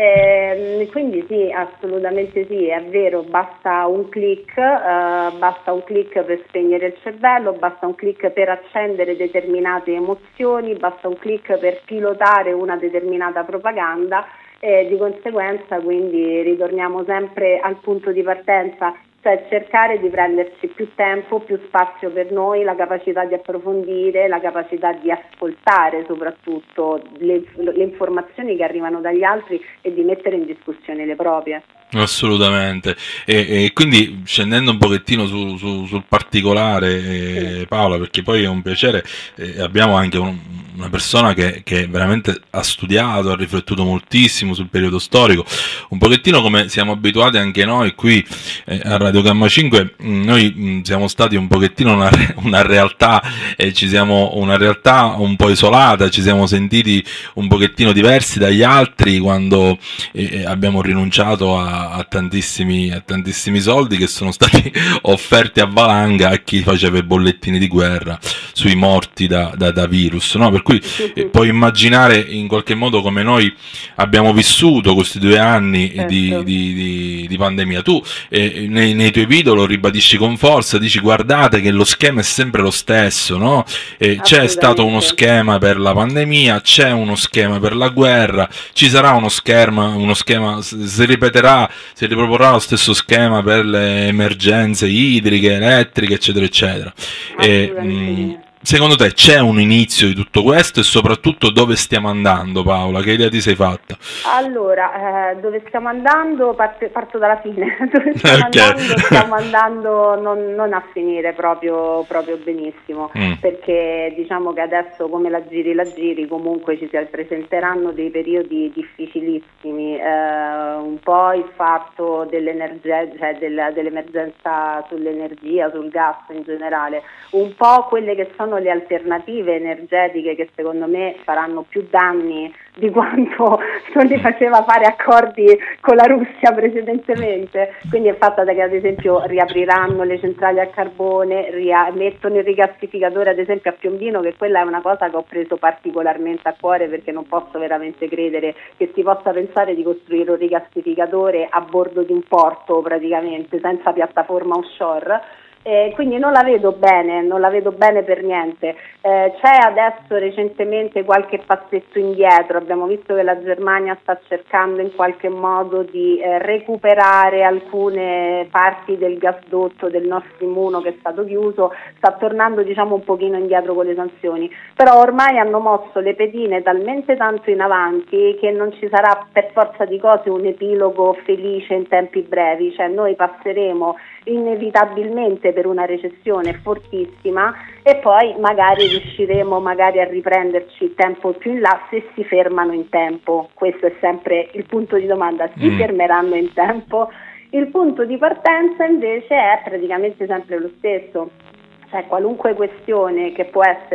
Eh, quindi sì, assolutamente sì, è vero, basta un click, eh, basta un click per spegnere il cervello, basta un click per accendere determinate emozioni, basta un click per pilotare una determinata propaganda, e di conseguenza quindi ritorniamo sempre al punto di partenza, cioè cercare di prenderci più tempo, più spazio per noi, la capacità di approfondire, la capacità di ascoltare soprattutto le, le informazioni che arrivano dagli altri e di mettere in discussione le proprie. Assolutamente, e, e quindi scendendo un pochettino su, su, sul particolare, eh, Paola, perché poi è un piacere, eh, abbiamo anche un, una persona che, che veramente ha studiato, ha riflettuto moltissimo sul periodo storico, un pochettino come siamo abituati anche noi qui eh, a Radio Gamma cinque. Noi mh, siamo stati un pochettino una, una realtà, e ci siamo una realtà un po' isolata, ci siamo sentiti un pochettino diversi dagli altri quando eh, abbiamo rinunciato a A tantissimi, a tantissimi soldi che sono stati offerti a valanga a chi faceva i bollettini di guerra sui morti da, da, da virus, no? Per cui eh, puoi immaginare in qualche modo come noi abbiamo vissuto questi due anni certo. di, di, di, di pandemia. Tu eh, nei, nei tuoi video lo ribadisci con forza, dici guardate che lo schema è sempre lo stesso, no? Eh, c'è stato uno schema per la pandemia, c'è uno schema per la guerra, ci sarà uno schema, uno schema si ripeterà, si riproporrà lo stesso schema per le emergenze idriche, elettriche, eccetera, eccetera. E, mh, secondo te c'è un inizio di tutto questo, e soprattutto dove stiamo andando, Paola? Che idea ti sei fatta? Allora, eh, dove stiamo andando? Parto, parto dalla fine. Dove stiamo okay. andando? Stiamo andando non, non a finire proprio, proprio benissimo, mm. perché diciamo che adesso, come la giri la giri, comunque ci si presenteranno dei periodi difficilissimi, eh, un po' il fatto dell'energia, cioè del, dell'emergenza sull'energia, sul gas in generale, un po' quelle che sono le alternative energetiche che secondo me faranno più danni di quanto non li faceva fare accordi con la Russia precedentemente. Quindi è fatta da che ad esempio riapriranno le centrali a carbone, ria- mettono il rigassificatore ad esempio a Piombino, che quella è una cosa che ho preso particolarmente a cuore, perché non posso veramente credere che si possa pensare di costruire un rigassificatore a bordo di un porto praticamente, senza piattaforma offshore. Eh, quindi non la vedo bene, non la vedo bene per niente. Eh, c'è adesso recentemente qualche passetto indietro, abbiamo visto che la Germania sta cercando in qualche modo di eh, recuperare alcune parti del gasdotto del Nord Stream uno che è stato chiuso, sta tornando diciamo un pochino indietro con le sanzioni, però ormai hanno mosso le pedine talmente tanto in avanti che non ci sarà per forza di cose un epilogo felice in tempi brevi, cioè noi passeremo inevitabilmente per una recessione fortissima e poi magari riusciremo magari a riprenderci il tempo più in là se si fermano in tempo. Questo è sempre il punto di domanda, si mm. fermeranno in tempo? Il punto di partenza invece è praticamente sempre lo stesso, cioè qualunque questione che può essere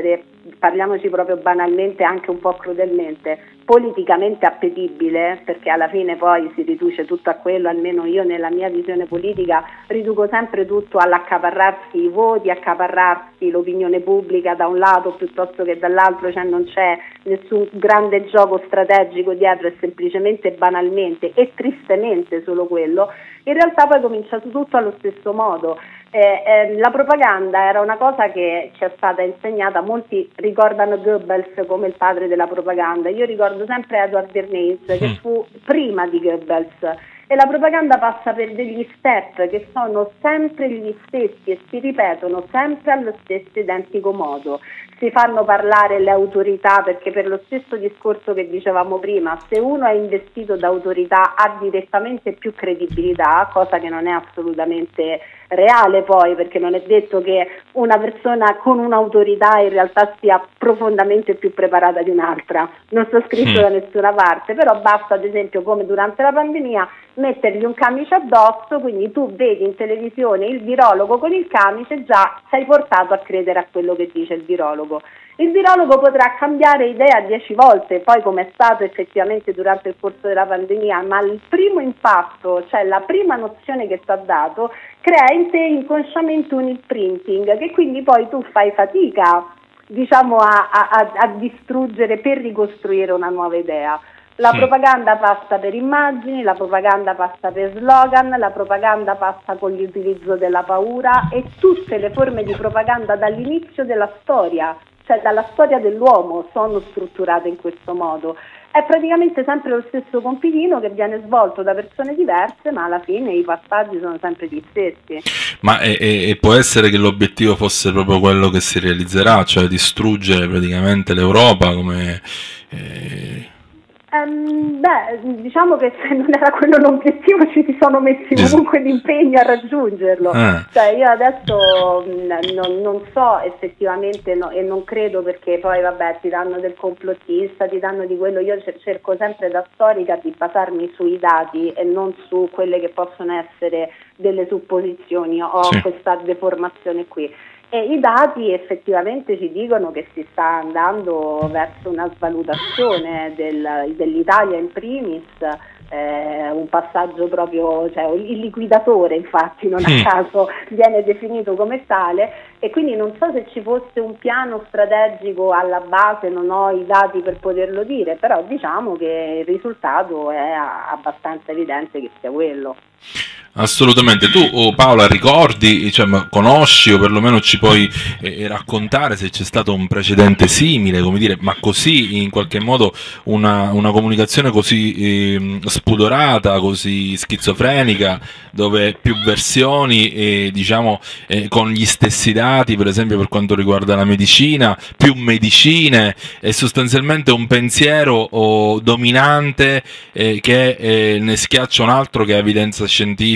parliamoci proprio banalmente, anche un po' crudelmente, politicamente appetibile, perché alla fine poi si riduce tutto a quello, almeno io nella mia visione politica riduco sempre tutto all'accaparrarsi i voti, accaparrarsi l'opinione pubblica da un lato piuttosto che dall'altro, cioè non c'è nessun grande gioco strategico dietro, è semplicemente banalmente e tristemente solo quello. In realtà poi è cominciato tutto allo stesso modo. Eh, eh, la propaganda era una cosa che ci è stata insegnata, molti ricordano Goebbels come il padre della propaganda, io ricordo sempre Edward Bernays che fu prima di Goebbels, e la propaganda passa per degli step che sono sempre gli stessi e si ripetono sempre allo stesso identico modo. Si fanno parlare le autorità, perché per lo stesso discorso che dicevamo prima, se uno è investito da autorità ha direttamente più credibilità, cosa che non è assolutamente reale poi, perché non è detto che una persona con un'autorità in realtà sia profondamente più preparata di un'altra, non sto scritto da nessuna parte, però basta ad esempio come durante la pandemia mettergli un camice addosso, quindi tu vedi in televisione il virologo con il camice, già sei portato a credere a quello che dice il virologo. Il virologo potrà cambiare idea dieci volte, poi come è stato effettivamente durante il corso della pandemia, ma il primo impatto, cioè la prima nozione che ti ha dato, crea in te inconsciamente un imprinting che quindi poi tu fai fatica, diciamo, a, a, a distruggere per ricostruire una nuova idea. La sì. propaganda passa per immagini, la propaganda passa per slogan, la propaganda passa con l'utilizzo della paura, e tutte le forme di propaganda dall'inizio della storia, cioè dalla storia dell'uomo, sono strutturate in questo modo. È praticamente sempre lo stesso compitino che viene svolto da persone diverse, ma alla fine i passaggi sono sempre gli stessi. Ma e, e, e può essere che l'obiettivo fosse proprio quello che si realizzerà, cioè distruggere praticamente l'Europa come... Eh... Um, beh, diciamo che se non era quello l'obiettivo ci si sono messi comunque l'impegno a raggiungerlo. Ah. Cioè io adesso mh, non, non so effettivamente, no, e non credo, perché poi vabbè ti danno del complottista, ti danno di quello, io cerco sempre da storica di basarmi sui dati e non su quelle che possono essere delle supposizioni, ho sì. questa deformazione qui. E i dati effettivamente ci dicono che si sta andando verso una svalutazione del, dell'Italia in primis, eh, un passaggio proprio, cioè il liquidatore infatti non a caso viene definito come tale, e quindi non so se ci fosse un piano strategico alla base, non ho i dati per poterlo dire, però diciamo che il risultato è abbastanza evidente che sia quello. Assolutamente. Tu oh, Paola ricordi, cioè, ma conosci o perlomeno ci puoi eh, raccontare se c'è stato un precedente simile, come dire, ma così in qualche modo una, una comunicazione così eh, spudorata, così schizofrenica, dove più versioni eh, diciamo eh, con gli stessi dati, per esempio per quanto riguarda la medicina, più medicine, e sostanzialmente un pensiero oh, dominante eh, che eh, ne schiaccia un altro che ha evidenza scientifica.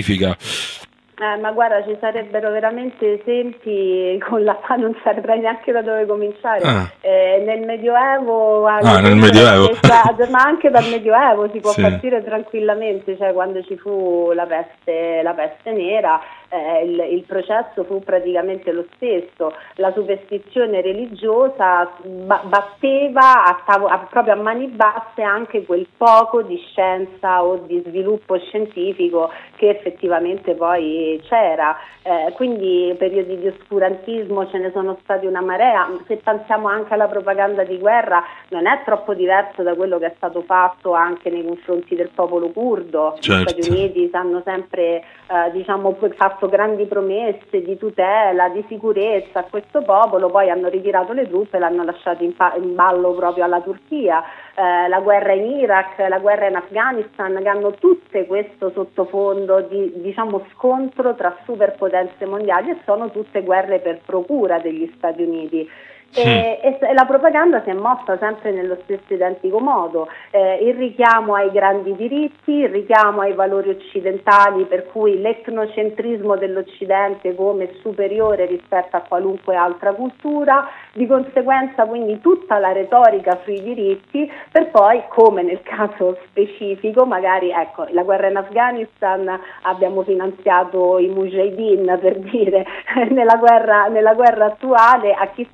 Eh, ma guarda, ci sarebbero veramente esempi con la non saprei neanche da dove cominciare. Ah. Eh, nel Medioevo, ah, nel Medioevo. ma anche dal Medioevo si può sì. partire tranquillamente, cioè quando ci fu la peste, la peste nera. Eh, il, il processo fu praticamente lo stesso, la superstizione religiosa ba- batteva a tavo- a, proprio a mani basse anche quel poco di scienza o di sviluppo scientifico che effettivamente poi c'era, eh, quindi periodi di oscurantismo ce ne sono stati una marea. Se pensiamo anche alla propaganda di guerra, non è troppo diverso da quello che è stato fatto anche nei confronti del popolo curdo. Certo. Gli Stati Uniti hanno sempre eh, diciamo fatto grandi promesse di tutela, di sicurezza a questo popolo, poi hanno ritirato le truppe e l'hanno lasciato in, pa- in ballo proprio alla Turchia. Eh, la guerra in Iraq, la guerra in Afghanistan, che hanno tutte questo sottofondo di diciamo scontro tra superpotenze mondiali, e sono tutte guerre per procura degli Stati Uniti. E, e, e la propaganda si è mossa sempre nello stesso identico modo, eh, il richiamo ai grandi diritti, il richiamo ai valori occidentali, per cui l'etnocentrismo dell'Occidente come superiore rispetto a qualunque altra cultura, di conseguenza quindi tutta la retorica sui diritti, per poi, come nel caso specifico, magari ecco, la guerra in Afghanistan abbiamo finanziato i Mujahideen, per dire, nella guerra, nella guerra attuale a chi stiamo dando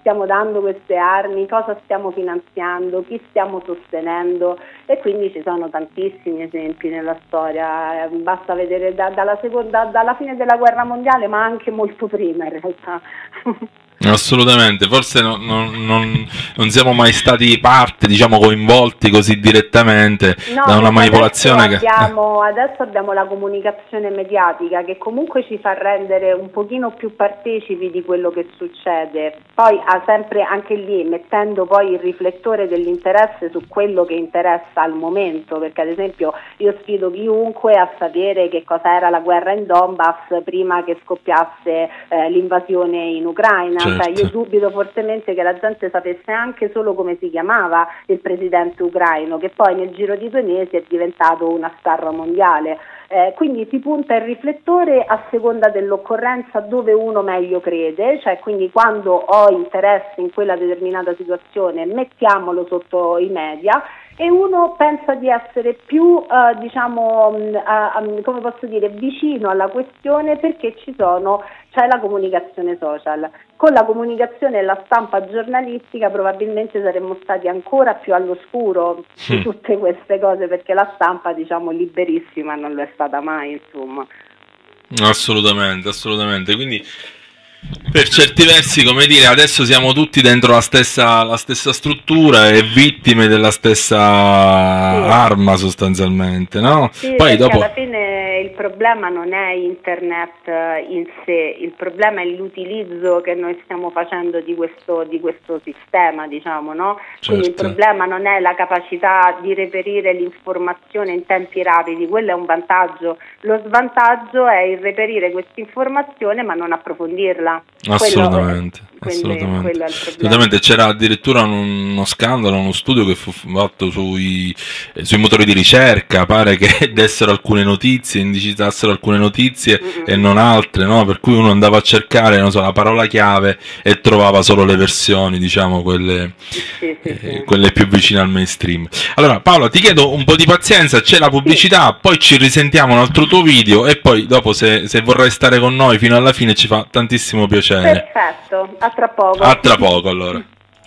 comprando queste armi, cosa stiamo finanziando, chi stiamo sostenendo, e quindi ci sono tantissimi esempi nella storia, basta vedere da, dalla, seconda, dalla fine della guerra mondiale, ma anche molto prima in realtà. Assolutamente, forse no, no, non, non siamo mai stati parte, diciamo, coinvolti così direttamente no, da una manipolazione adesso che... abbiamo, adesso abbiamo la comunicazione mediatica che comunque ci fa rendere un pochino più partecipi di quello che succede, poi ha sempre anche lì mettendo poi il riflettore dell'interesse su quello che interessa al momento, perché ad esempio io sfido chiunque a sapere che cosa era la guerra in Donbass prima che scoppiasse eh, l'invasione in Ucraina. Certo. Cioè, io dubito fortemente che la gente sapesse anche solo come si chiamava il presidente ucraino, che poi nel giro di due mesi è diventato una star mondiale. Eh, quindi si punta il riflettore a seconda dell'occorrenza dove uno meglio crede, cioè quindi quando ho interesse in quella determinata situazione mettiamolo sotto i media, e uno pensa di essere più eh, diciamo mh, a, a, come posso dire vicino alla questione perché ci sono c'è la comunicazione social. Con la comunicazione e la stampa giornalistica probabilmente saremmo stati ancora più all'oscuro di tutte queste cose, perché la stampa, diciamo, liberissima non lo è stata mai, insomma. Assolutamente, assolutamente. Quindi per certi versi, come dire, adesso siamo tutti dentro la stessa, la stessa struttura e vittime della stessa sì. arma sostanzialmente, no? Sì, poi dopo alla fine il problema non è internet in sé, il problema è l'utilizzo che noi stiamo facendo di questo, di questo sistema, diciamo, no? Certo. Quindi il problema non è la capacità di reperire l'informazione in tempi rapidi, quello è un vantaggio, lo svantaggio è il reperire questa informazione ma non approfondirla. Assolutamente, quello, assolutamente. Quello è il assolutamente. C'era addirittura un, uno scandalo, uno studio che fu fatto sui, eh, sui motori di ricerca, pare che dessero alcune notizie, indicitassero alcune notizie mm-hmm. e non altre, no? Per cui uno andava a cercare, non so, la parola chiave e trovava solo le versioni, diciamo, quelle, sì, sì, eh, sì. quelle più vicine al mainstream. Allora Paola, ti chiedo un po' di pazienza, c'è la pubblicità, sì. poi ci risentiamo un altro tuo video e poi dopo se, se vorrai stare con noi fino alla fine ci fa tantissimo piacere. Perfetto, a tra poco. A tra poco allora.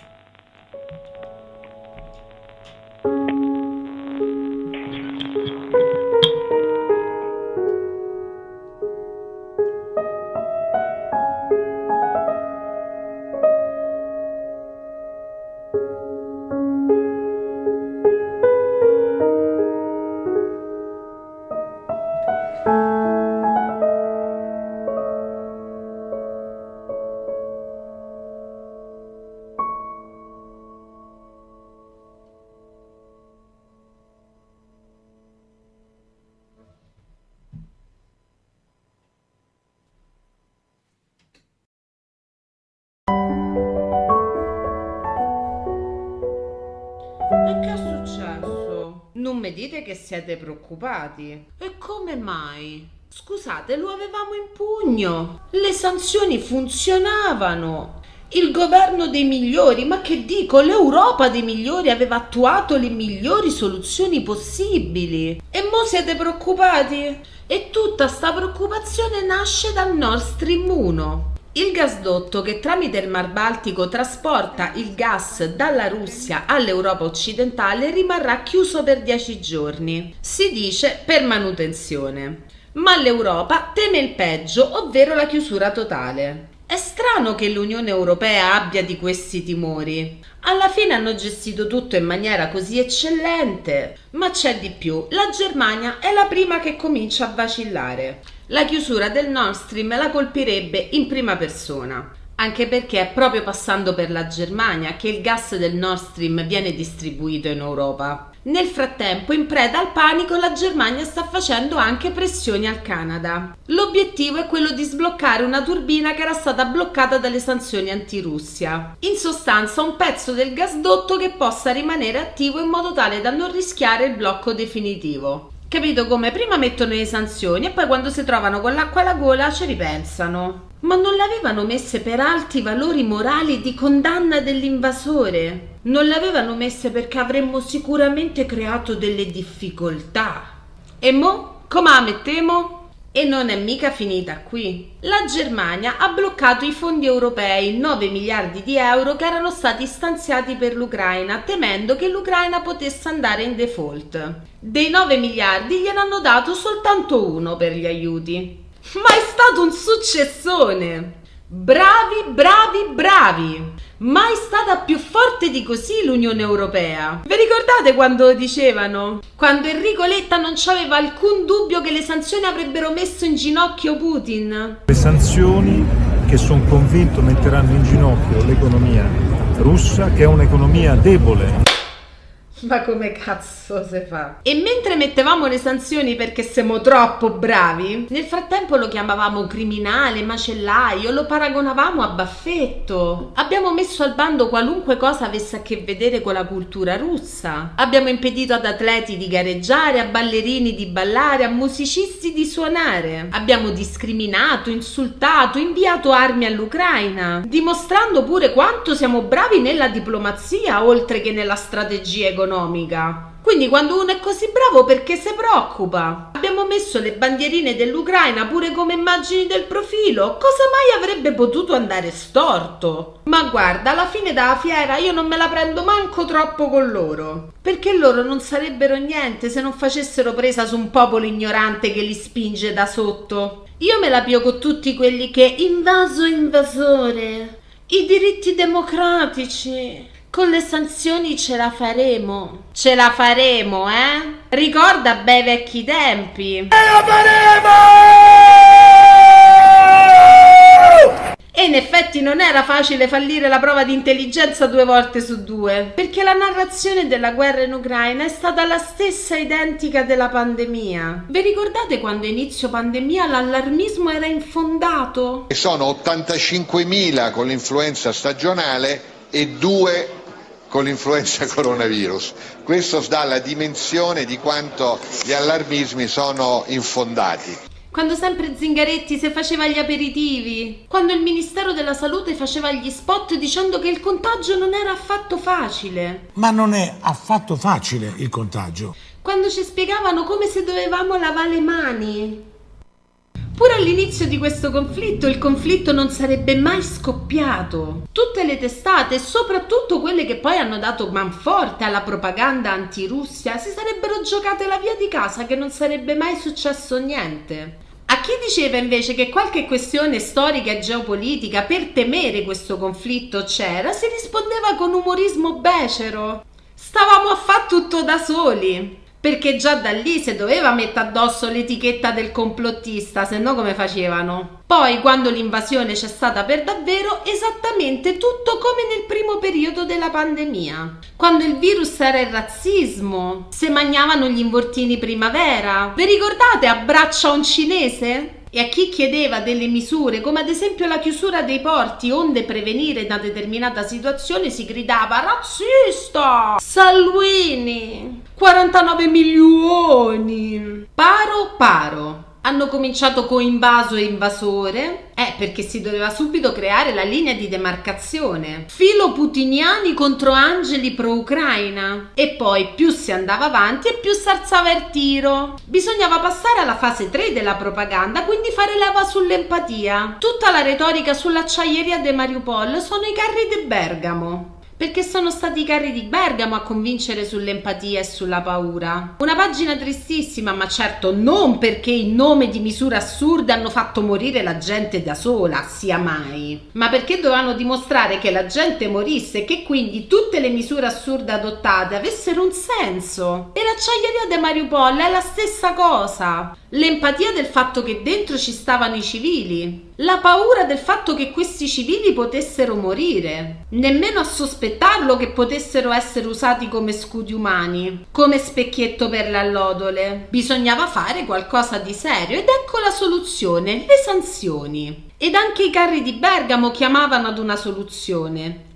E che è successo? Non mi dite che siete preoccupati? E come mai? Scusate, lo avevamo in pugno. Le sanzioni funzionavano. Il governo dei migliori, ma che dico, l'Europa dei migliori aveva attuato le migliori soluzioni possibili. E mo siete preoccupati? E tutta sta preoccupazione nasce dal Nord Stream uno. Il gasdotto che tramite il Mar Baltico trasporta il gas dalla Russia all'Europa occidentale rimarrà chiuso per dieci giorni. Si dice per manutenzione. Ma l'Europa teme il peggio, ovvero la chiusura totale. È strano che l'Unione Europea abbia di questi timori. Alla fine hanno gestito tutto in maniera così eccellente. Ma c'è di più, la Germania è la prima che comincia a vacillare. La chiusura del Nord Stream la colpirebbe in prima persona, anche perché è proprio passando per la Germania che il gas del Nord Stream viene distribuito in Europa. Nel frattempo, in preda al panico, la Germania sta facendo anche pressioni al Canada. L'obiettivo è quello di sbloccare una turbina che era stata bloccata dalle sanzioni anti-Russia. In sostanza, un pezzo del gasdotto che possa rimanere attivo in modo tale da non rischiare il blocco definitivo. Capito come? Prima mettono le sanzioni e poi quando si trovano con l'acqua alla gola ci ripensano. Ma non le avevano messe per alti valori morali di condanna dell'invasore? Non le avevano messe perché avremmo sicuramente creato delle difficoltà? E mo? Come la mettiamo? E non è mica finita qui. La Germania ha bloccato i fondi europei, nove miliardi di euro che erano stati stanziati per l'Ucraina, temendo che l'Ucraina potesse andare in default. Dei nove miliardi gliene hanno dato soltanto uno per gli aiuti. Ma è stato un successone! Bravi, bravi, bravi! Mai stata più forte di così l'Unione Europea. Vi ricordate quando dicevano? Quando Enrico Letta non c'aveva alcun dubbio che le sanzioni avrebbero messo in ginocchio Putin? Le sanzioni che sono convinto metteranno in ginocchio l'economia russa, che è un'economia debole. Ma come cazzo si fa? E mentre mettevamo le sanzioni perché siamo troppo bravi, nel frattempo lo chiamavamo criminale, macellaio, lo paragonavamo a baffetto. Abbiamo messo al bando qualunque cosa avesse a che vedere con la cultura russa. Abbiamo impedito ad atleti di gareggiare, a ballerini di ballare, a musicisti di suonare. Abbiamo discriminato, insultato, inviato armi all'Ucraina, dimostrando pure quanto siamo bravi nella diplomazia oltre che nella strategia economica. Quindi quando uno è così bravo, perché si preoccupa? Abbiamo messo le bandierine dell'Ucraina pure come immagini del profilo. Cosa mai avrebbe potuto andare storto? Ma guarda, alla fine della fiera io non me la prendo manco troppo con loro, perché loro non sarebbero niente se non facessero presa su un popolo ignorante che li spinge da sotto. Io me la pio con tutti quelli che invaso invasore, i diritti democratici. Con le sanzioni ce la faremo. Ce la faremo, eh? Ricorda bei vecchi tempi. Ce la faremo! E in effetti non era facile fallire la prova di intelligenza due volte su due, perché la narrazione della guerra in Ucraina è stata la stessa identica della pandemia. Vi ricordate quando a inizio pandemia l'allarmismo era infondato? E sono ottantacinquemila con l'influenza stagionale e due con l'influenza coronavirus. Questo dà la dimensione di quanto gli allarmismi sono infondati. Quando sempre Zingaretti si faceva gli aperitivi, quando il Ministero della Salute faceva gli spot dicendo che il contagio non era affatto facile. Ma non è affatto facile il contagio. Quando ci spiegavano come se dovevamo lavare le mani. Pure all'inizio di questo conflitto il conflitto non sarebbe mai scoppiato. Tutte le testate, soprattutto quelle che poi hanno dato manforte alla propaganda anti-Russia, si sarebbero giocate la via di casa, che non sarebbe mai successo niente. A chi diceva invece che qualche questione storica e geopolitica per temere questo conflitto c'era, si rispondeva con umorismo becero. Stavamo a far tutto da soli. Perché già da lì si doveva mettere addosso l'etichetta del complottista, se no come facevano? Poi, quando l'invasione c'è stata per davvero, esattamente tutto come nel primo periodo della pandemia. Quando il virus era il razzismo, se mangiavano gli involtini primavera. Vi ricordate Abbraccia un cinese? E a chi chiedeva delle misure, come ad esempio la chiusura dei porti, onde prevenire una determinata situazione, si gridava razzista! Salvini! quarantanove milioni! Paro paro! Hanno cominciato con invaso e invasore, eh, perché si doveva subito creare la linea di demarcazione. Filo putiniani contro angeli pro-Ucraina. E poi più si andava avanti e più si alzava il tiro. Bisognava passare alla fase tre della propaganda, quindi fare leva sull'empatia. Tutta la retorica sull'acciaieria di Mariupol sono i carri di Bergamo. Perché sono stati i carri di Bergamo a convincere sull'empatia e sulla paura. Una pagina tristissima, ma certo non perché in nome di misure assurde hanno fatto morire la gente da sola, sia mai, ma perché dovevano dimostrare che la gente morisse e che quindi tutte le misure assurde adottate avessero un senso. E l'acciaieria di Mariupol è la stessa cosa. L'empatia del fatto che dentro ci stavano i civili. La paura del fatto che questi civili potessero morire. Nemmeno a sospettarlo che potessero essere usati come scudi umani, come specchietto per le allodole. Bisognava fare qualcosa di serio ed ecco la soluzione, le sanzioni. Ed anche i carri di Bergamo chiamavano ad una soluzione.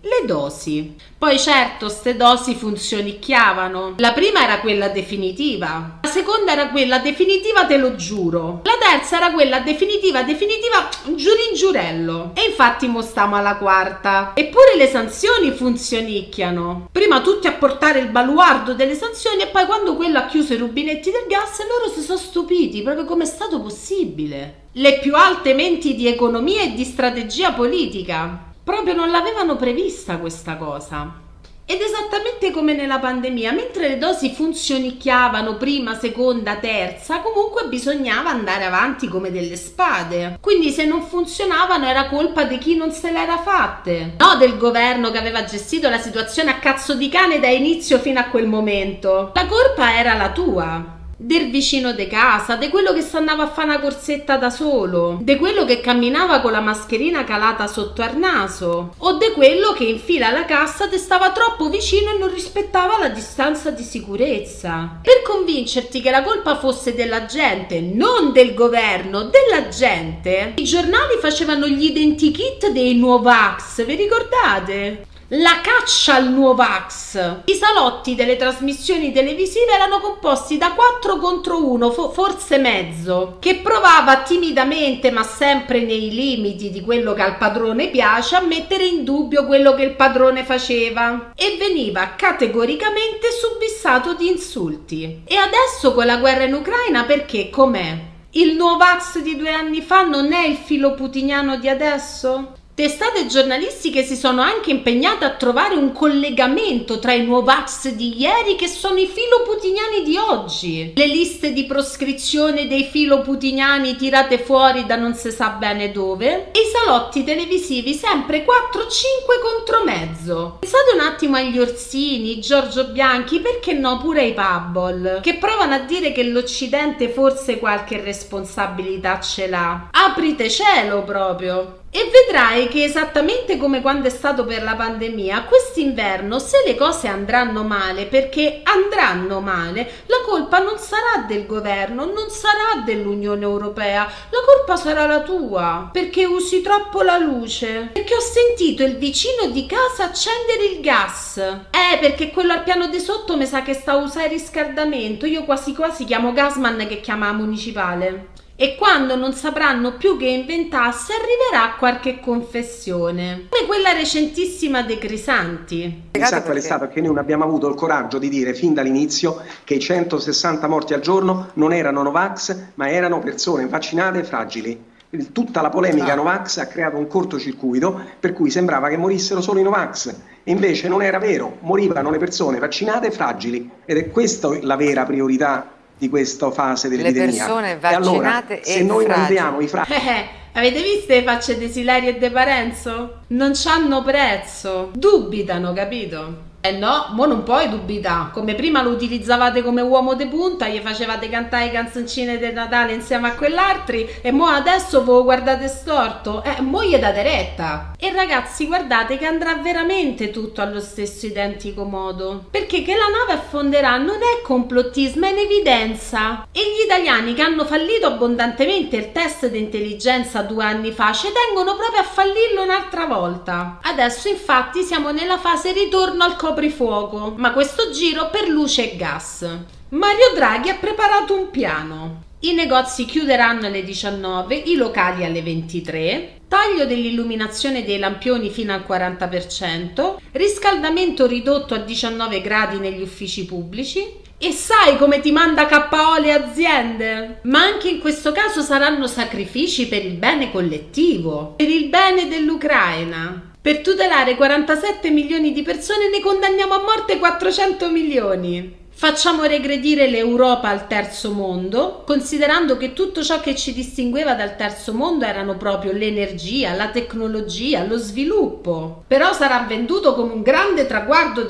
Le dosi. Poi certo, ste dosi funzionicchiavano. La prima era quella definitiva, la seconda era quella definitiva te lo giuro, la terza era quella definitiva definitiva giurin giurello, e infatti mo stiamo alla quarta. Eppure le sanzioni funzionicchiano. Prima tutti a portare il baluardo delle sanzioni e poi quando quello ha chiuso i rubinetti del gas loro si sono stupiti, proprio come è stato possibile. Le più alte menti di economia e di strategia politica proprio non l'avevano prevista questa cosa. Ed esattamente come nella pandemia, mentre le dosi funzionicchiavano prima, seconda, terza, comunque bisognava andare avanti come delle spade. Quindi se non funzionavano era colpa di chi non se l'era fatte, no del governo che aveva gestito la situazione a cazzo di cane da inizio fino a quel momento. La colpa era la tua, del vicino de casa, di quello che si andava a fare una corsetta da solo, di quello che camminava con la mascherina calata sotto al naso, o di quello che in fila alla cassa ti stava troppo vicino e non rispettava la distanza di sicurezza. Per convincerti che la colpa fosse della gente, non del governo, della gente, i giornali facevano gli identikit dei Novax, vi ricordate? La caccia al Novax. I salotti delle trasmissioni televisive erano composti da quattro contro uno, fo forse mezzo, che provava timidamente, ma sempre nei limiti di quello che al padrone piace, a mettere in dubbio quello che il padrone faceva, e veniva categoricamente subissato di insulti. E adesso con la guerra in Ucraina perché com'è? Il Novax di due anni fa non è il filo putiniano di adesso? Testate giornalistiche si sono anche impegnate a trovare un collegamento tra i Novax di ieri che sono i filoputiniani di oggi. Le liste di proscrizione dei filoputiniani tirate fuori da non si sa bene dove, e i salotti televisivi sempre quattro cinque contro mezzo. Pensate un attimo agli Orsini, Giorgio Bianchi, perché no pure ai Pabol, che provano a dire che l'Occidente forse qualche responsabilità ce l'ha. Aprite cielo proprio! E vedrai che esattamente come quando è stato per la pandemia, quest'inverno se le cose andranno male, perché andranno male, la colpa non sarà del governo, non sarà dell'Unione Europea, la colpa sarà la tua, perché usi troppo la luce, perché ho sentito il vicino di casa accendere il gas, eh perché quello al piano di sotto mi sa che sta a usare il riscaldamento, io quasi quasi chiamo Gasman che chiama la municipale. E quando non sapranno più che inventarsi arriverà qualche confessione, come quella recentissima dei Crisanti. Esatto, qual è stato che noi non abbiamo avuto il coraggio di dire fin dall'inizio che i centosessanta morti al giorno non erano Novax, ma erano persone vaccinate e fragili. Tutta la polemica Novax ha creato un cortocircuito per cui sembrava che morissero solo i Novax, e invece non era vero, morivano le persone vaccinate e fragili, ed è questa la vera priorità di questa fase dell'epidemia. Le persone vaccinate e, allora, e se noi mandiamo i fragili... Eh, avete visto le facce di Sileri e De Parenzo? Non c'hanno prezzo, dubitano, capito? Eh no, mo non puoi dubitare, come prima lo utilizzavate come uomo de punta, gli facevate cantare canzoncine di Natale insieme a quell'altri, e mo adesso ve lo guardate storto, eh, mo gli date retta. E ragazzi, guardate che andrà veramente tutto allo stesso identico modo, perché che la nave affonderà non è complottismo, è in evidenza. E gli italiani che hanno fallito abbondantemente il test di intelligenza due anni fa ci tengono proprio a fallirlo un'altra volta. Adesso infatti siamo nella fase ritorno al coprifuoco, ma questo giro per luce e gas. Mario Draghi ha preparato un piano. I negozi chiuderanno alle diciannove, i locali alle ventitré, taglio dell'illuminazione dei lampioni fino al quaranta per cento, riscaldamento ridotto a diciannove gradi negli uffici pubblici. E sai come ti manda K O le aziende? Ma anche in questo caso saranno sacrifici per il bene collettivo, per il bene dell'Ucraina. Per tutelare quarantasette milioni di persone ne condanniamo a morte quattrocento milioni. Facciamo regredire l'Europa al terzo mondo, considerando che tutto ciò che ci distingueva dal terzo mondo erano proprio l'energia, la tecnologia, lo sviluppo. Però sarà venduto come un grande traguardo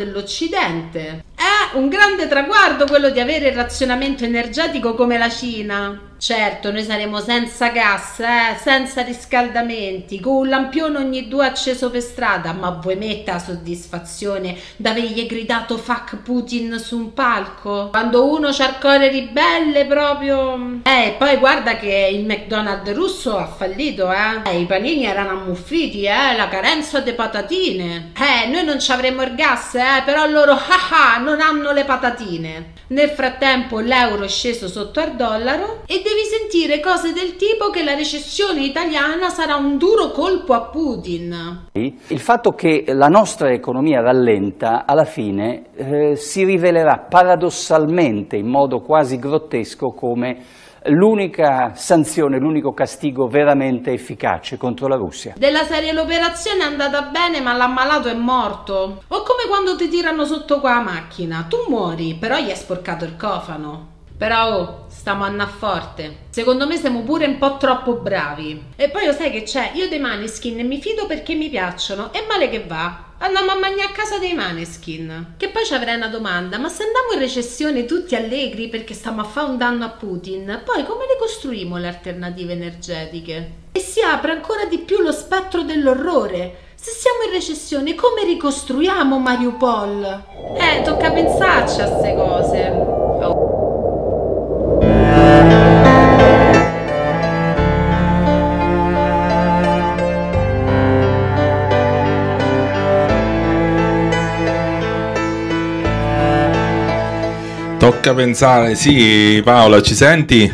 dell'Occidente. È un grande traguardo quello di avere il razionamento energetico come la Cina. Certo, noi saremo senza gas, eh, senza riscaldamenti, con un lampione ogni due acceso per strada, ma vuoi mettere la soddisfazione d'avergli gridato fuck Putin su un palco? Quando uno c'ha il cuore ribelle proprio... Eh, poi guarda che il McDonald's russo ha fallito, eh. eh I panini erano ammuffiti, eh, la carenza di patatine. Eh, noi non ci avremo il gas, eh, però loro haha, non hanno le patatine. Nel frattempo l'euro è sceso sotto al dollaro e devi sentire cose del tipo che la recessione italiana sarà un duro colpo a Putin. Il fatto che la nostra economia rallenta alla fine eh, si rivelerà paradossalmente in modo quasi grottesco come l'unica sanzione, l'unico castigo veramente efficace contro la Russia. Della serie l'operazione è andata bene ma l'ammalato è morto. O come quando ti tirano sotto qua la macchina, tu muori però gli è sporcato il cofano. Però oh, stiamo a andare forte. Secondo me siamo pure un po' troppo bravi. E poi lo sai che c'è? Io dei Maneskin mi fido perché mi piacciono. E male che va? Andiamo a mangiare a casa dei Maneskin. Che poi ci avrei una domanda: ma se andiamo in recessione tutti allegri perché stiamo a fare un danno a Putin, poi come le costruimo le alternative energetiche? E si apre ancora di più lo spettro dell'orrore. Se siamo in recessione come ricostruiamo Mariupol? Eh, tocca pensarci a ste cose. Oh. Tocca pensare, sì, Paola, ci senti?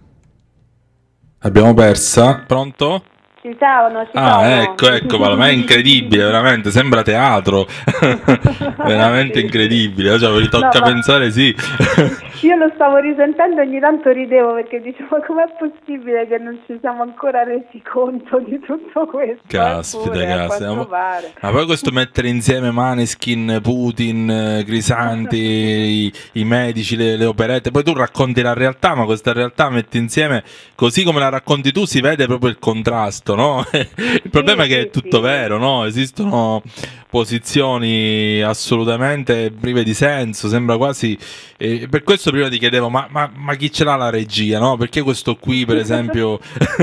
Abbiamo persa, pronto? Ci sono, ci ah, sono. ecco, ecco Paola, ma è incredibile, veramente, sembra teatro, veramente incredibile, cioè, vi tocca no, pensare, sì. Io lo stavo risentendo e ogni tanto ridevo perché dicevo, ma com'è possibile che non ci siamo ancora resi conto di tutto questo? Caspita, caspita. Ma, ma poi questo mettere insieme Maneskin, Putin, Crisanti, i, i medici, le, le operette, poi tu racconti la realtà, ma questa realtà metti insieme, così come la racconti tu si vede proprio il contrasto, no? Il problema sì, è che sì, è tutto sì. vero, no? Esistono posizioni assolutamente prive di senso, sembra quasi, eh, per questo prima ti chiedevo ma, ma, ma chi ce l'ha la regia, no? Perché questo qui per esempio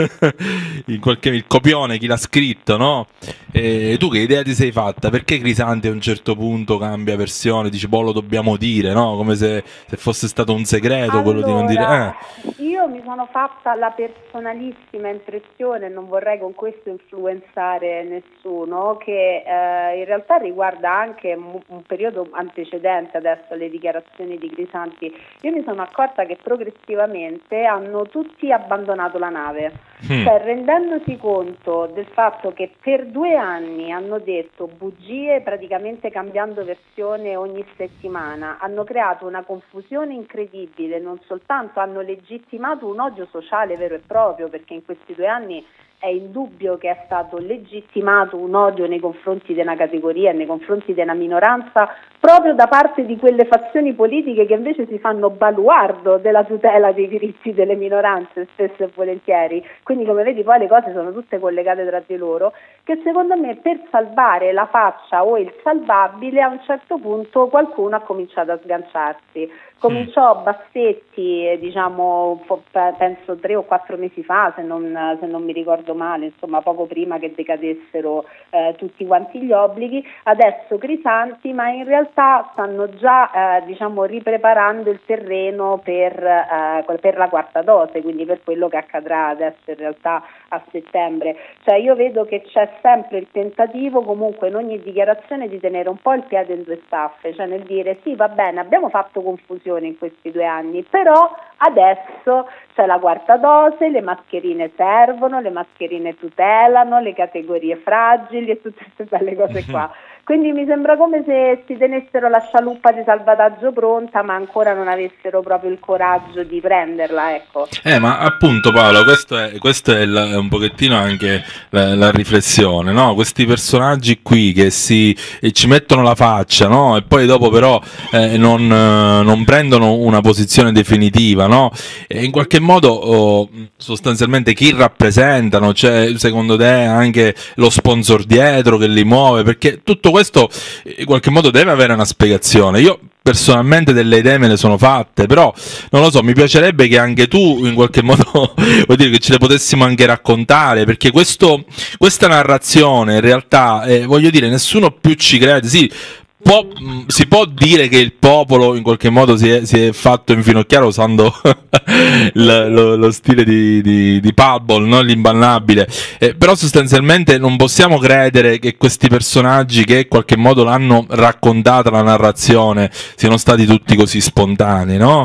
in qualche, il copione chi l'ha scritto, no? E tu che idea ti sei fatta? Perché Crisanti a un certo punto cambia versione, dice boh lo dobbiamo dire, no? Come se, se fosse stato un segreto allora, quello di non dire eh. Io mi sono fatta la personalissima impressione, non vorrei con questo influenzare nessuno, che eh, in realtà realtà riguarda anche un periodo antecedente adesso alle dichiarazioni di Crisanti. Io mi sono accorta che progressivamente hanno tutti abbandonato la nave, mm. cioè rendendosi conto del fatto che per due anni hanno detto bugie praticamente cambiando versione ogni settimana, hanno creato una confusione incredibile, non soltanto hanno legittimato un odio sociale vero e proprio, perché in questi due anni è indubbio che è stato legittimato un odio nei confronti di una categoria e nei confronti di una minoranza proprio da parte di quelle fazioni politiche che invece si fanno baluardo della tutela dei diritti delle minoranze spesso e volentieri. Quindi come vedi poi le cose sono tutte collegate tra di loro, che secondo me per salvare la faccia o il salvabile a un certo punto qualcuno ha cominciato a sganciarsi. Cominciò Bassetti, diciamo, penso tre o quattro mesi fa, se non, se non mi ricordo male, insomma poco prima che decadessero eh, tutti quanti gli obblighi, adesso Crisanti, ma in realtà stanno già eh, diciamo ripreparando il terreno per, eh, per la quarta dose, quindi per quello che accadrà adesso in realtà a settembre. Cioè io vedo che c'è sempre il tentativo comunque in ogni dichiarazione di tenere un po' il piede in due staffe, cioè nel dire sì va bene, abbiamo fatto confusione in questi due anni, però adesso c'è la quarta dose, le mascherine servono, le mascherine tutelano, le categorie fragili e tutte queste belle cose qua. Quindi mi sembra come se si tenessero la scialuppa di salvataggio pronta, ma ancora non avessero proprio il coraggio di prenderla, ecco. Eh, ma appunto Paolo, questo è, questo è, la, è un pochettino anche la, la riflessione, no? Questi personaggi qui che si eh, ci mettono la faccia, no? E poi dopo però eh, non, eh, non prendono una posizione definitiva, no? E in qualche modo oh, sostanzialmente chi rappresentano, c'è secondo te anche lo sponsor dietro che li muove, perché tutto questo in qualche modo deve avere una spiegazione. Io personalmente delle idee me le sono fatte, però non lo so, mi piacerebbe che anche tu in qualche modo vuol dire che ce le potessimo anche raccontare, perché questo, questa narrazione in realtà eh, voglio dire, nessuno più ci crede. Sì, può, mh, si può dire che il popolo in qualche modo si è, si è fatto infinocchiare usando lo, lo, lo stile di, di, di Pubble, no? L'imbannabile, eh, però sostanzialmente non possiamo credere che questi personaggi che in qualche modo l'hanno raccontata la narrazione siano stati tutti così spontanei, no?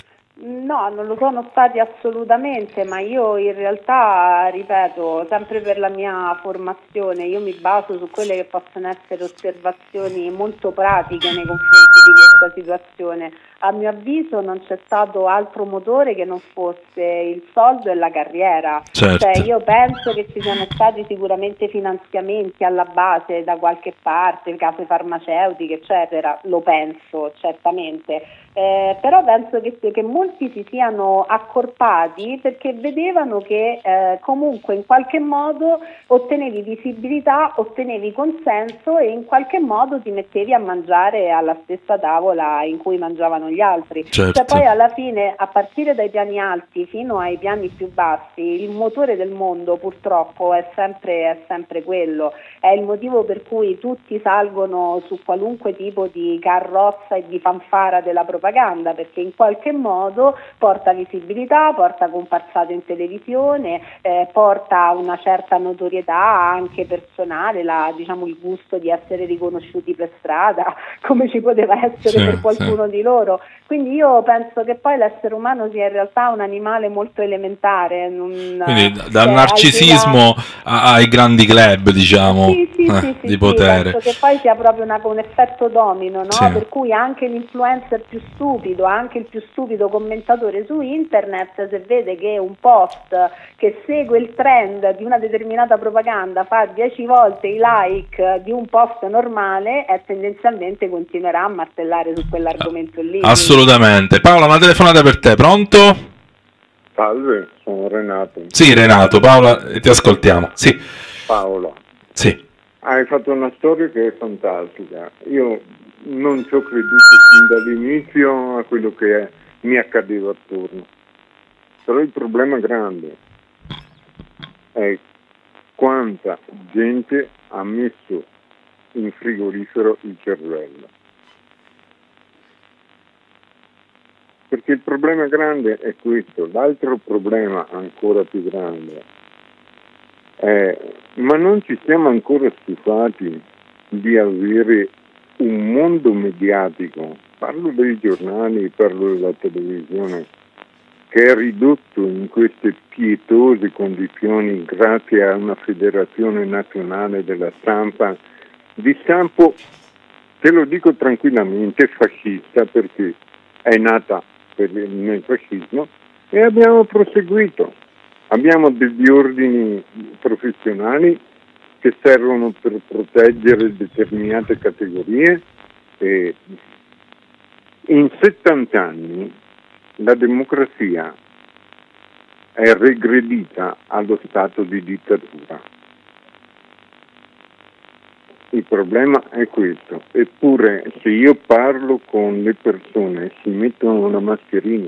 No, non lo sono stati assolutamente, ma io in realtà, ripeto, sempre per la mia formazione, io mi baso su quelle che possono essere osservazioni molto pratiche nei confronti di questa situazione. A mio avviso non c'è stato altro motore che non fosse il soldo e la carriera. Certo. Cioè, io penso che ci siano stati sicuramente finanziamenti alla base da qualche parte, case farmaceutiche, eccetera, lo penso certamente. Eh, però penso che, che molti si siano accorpati perché vedevano che eh, comunque in qualche modo ottenevi visibilità, ottenevi consenso e in qualche modo ti mettevi a mangiare alla stessa tavola in cui mangiavano gli altri. Certo. Cioè poi alla fine, a partire dai piani alti fino ai piani più bassi, il motore del mondo purtroppo è sempre, è sempre quello. È il motivo per cui tutti salgono su qualunque tipo di carrozza e di fanfara della propaganda, perché in qualche modo porta visibilità, porta comparsate in televisione, eh, porta una certa notorietà anche personale, la, diciamo il gusto di essere riconosciuti per strada, come ci poteva essere Sì, per qualcuno sì. di loro. Quindi io penso che poi l'essere umano sia in realtà un animale molto elementare. Non, Quindi d- dal cioè, narcisismo a- ai grandi club, diciamo, sì, sì, eh, sì, sì, di sì, potere. penso che poi sia proprio una- un effetto domino, no? Sì. Per cui anche l'influencer più stupido, anche il più stupido commentatore su internet, se vede che un post che segue il trend di una determinata propaganda fa dieci volte i like di un post normale, e tendenzialmente continuerà a martellare su quell'argomento lì. Assolutamente. Paola, una telefonata per te, pronto? Salve, sono Renato. Sì, Renato, Paola, eh, ti ascoltiamo. Sì, Paolo, sì. hai fatto una storia che è fantastica. Io non ci ho creduto fin dall'inizio a quello che è, mi accadeva attorno. Però il problema grande è quanta gente ha messo in frigorifero il cervello. Perché il problema grande è questo, l'altro problema ancora più grande è, ma non ci siamo ancora stufati di avere un mondo mediatico, parlo dei giornali, parlo della televisione, che è ridotto in queste pietose condizioni grazie a una federazione nazionale della stampa, di stampo, te lo dico tranquillamente, fascista, perché è nata per il, nel fascismo e abbiamo proseguito. Abbiamo degli ordini professionali che servono per proteggere determinate categorie e in settanta anni la democrazia è regredita allo stato di dittatura. Il problema è questo, eppure se io parlo con le persone si mettono una mascherina,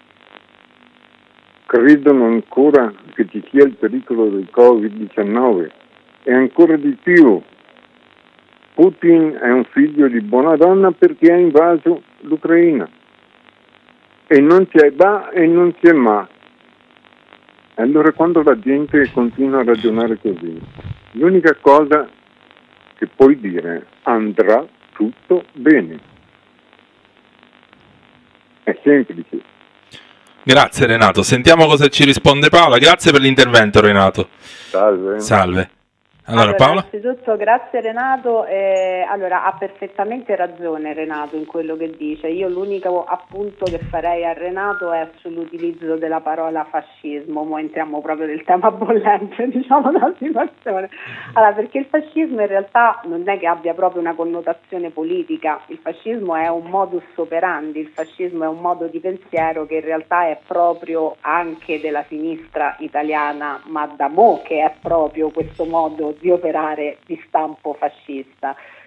credono ancora che ci sia il pericolo del covid diciannove e ancora di più. Putin è un figlio di buona donna perché ha invaso l'Ucraina e non c'è ba e non c'è ma. Allora quando la gente continua a ragionare così, l'unica cosa che puoi dire, andrà tutto bene. È semplice. Grazie Renato, sentiamo cosa ci risponde Paola. Grazie per l'intervento Renato. Salve. Salve. Allora, Allora, Paola? innanzitutto grazie Renato, eh, allora ha perfettamente ragione Renato in quello che dice. Io l'unico appunto che farei a Renato è sull'utilizzo della parola fascismo, mo entriamo proprio nel tema bollente, diciamo, della situazione. Allora, perché il fascismo in realtà non è che abbia proprio una connotazione politica, il fascismo è un modus operandi, il fascismo è un modo di pensiero che in realtà è proprio anche della sinistra italiana, ma da mo' che è proprio questo modo di operare di stampo fascista.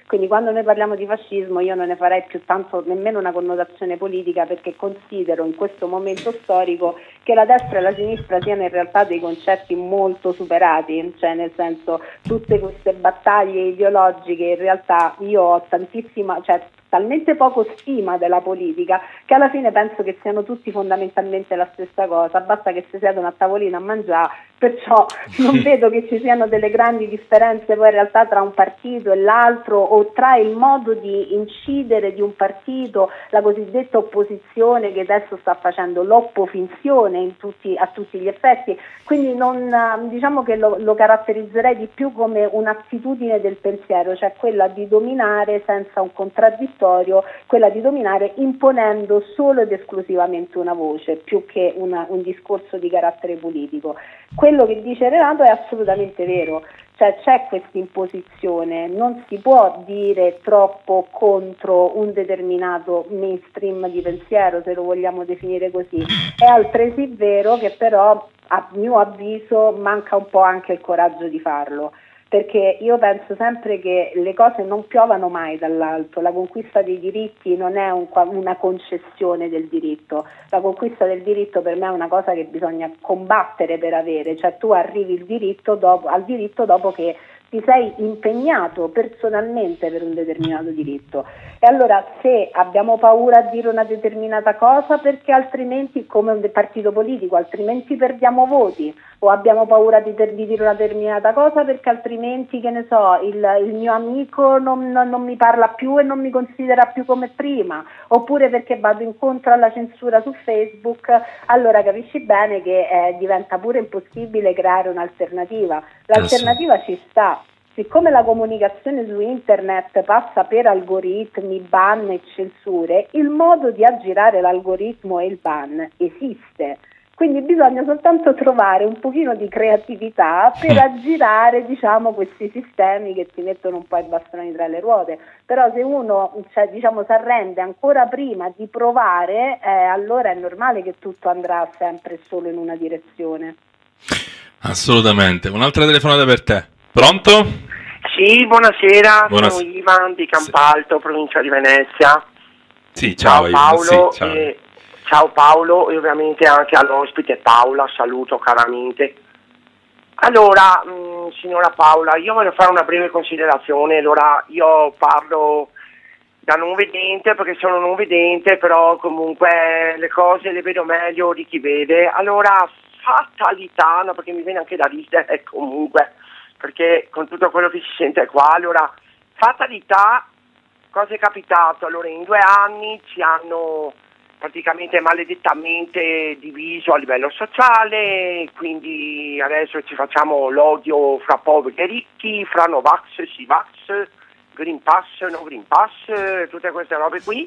Quindi quando noi parliamo di fascismo io non ne farei più tanto nemmeno una connotazione politica, perché considero in questo momento storico che la destra e la sinistra siano in realtà dei concetti molto superati, cioè nel senso tutte queste battaglie ideologiche in realtà io ho tantissima, cioè talmente poco stima della politica che alla fine penso che siano tutti fondamentalmente la stessa cosa, basta che si siedono a tavolino a mangiare, perciò non vedo che ci siano delle grandi differenze poi in realtà tra un partito e l'altro, o tra il modo di incidere di un partito, la cosiddetta opposizione che adesso sta facendo l'oppofinzione in tutti, a tutti gli effetti, quindi non, diciamo che lo, lo caratterizzerei di più come un'attitudine del pensiero, cioè quella di dominare senza un contraddittorio, quella di dominare imponendo solo ed esclusivamente una voce più che una, un discorso di carattere politico. Quello che dice Renato è assolutamente vero, cioè c'è questa imposizione, non si può dire troppo contro un determinato mainstream di pensiero, se lo vogliamo definire così. È altresì vero che però a mio avviso manca un po' anche il coraggio di farlo, perché io penso sempre che le cose non piovano mai dall'alto, la conquista dei diritti non è un, una concessione del diritto, la conquista del diritto per me è una cosa che bisogna combattere per avere, cioè tu arrivi il diritto dopo, al diritto dopo che ti sei impegnato personalmente per un determinato diritto. E allora se abbiamo paura a dire una determinata cosa perché altrimenti, come un partito politico, altrimenti perdiamo voti, o abbiamo paura di, ter- di dire una determinata cosa perché altrimenti, che ne so, il, il mio amico non, non, non mi parla più e non mi considera più come prima, oppure perché vado incontro alla censura su Facebook, allora capisci bene che eh, diventa pure impossibile creare un'alternativa. L'alternativa ci sta. Siccome la comunicazione su internet passa per algoritmi, ban e censure, il modo di aggirare l'algoritmo e il ban esiste. Quindi bisogna soltanto trovare un pochino di creatività per aggirare, diciamo, questi sistemi che ti mettono un po' i bastoni tra le ruote. Però se uno, cioè, diciamo, si arrende ancora prima di provare, eh, allora è normale che tutto andrà sempre solo in una direzione. Assolutamente. Un'altra telefonata per te. Pronto? Sì, buonasera, Buonas- sono Ivan di Campalto, provincia di Venezia. Sì, ciao, ciao Ivan. Paolo, Sì, ciao. E, ciao Paolo e ovviamente anche all'ospite Paola, saluto caramente. Allora, mh, signora Paola, io voglio fare una breve considerazione. Allora, io parlo da non vedente perché sono non vedente, però comunque le cose le vedo meglio di chi vede. Allora, fatalità, no, perché mi viene anche da ridere comunque, perché con tutto quello che si sente qua, allora, fatalità, cosa è capitato? Allora, in due anni ci hanno praticamente maledettamente diviso a livello sociale, quindi adesso ci facciamo l'odio fra poveri e ricchi, fra Novax e Sivax, Green Pass, no Green Pass, tutte queste robe qui.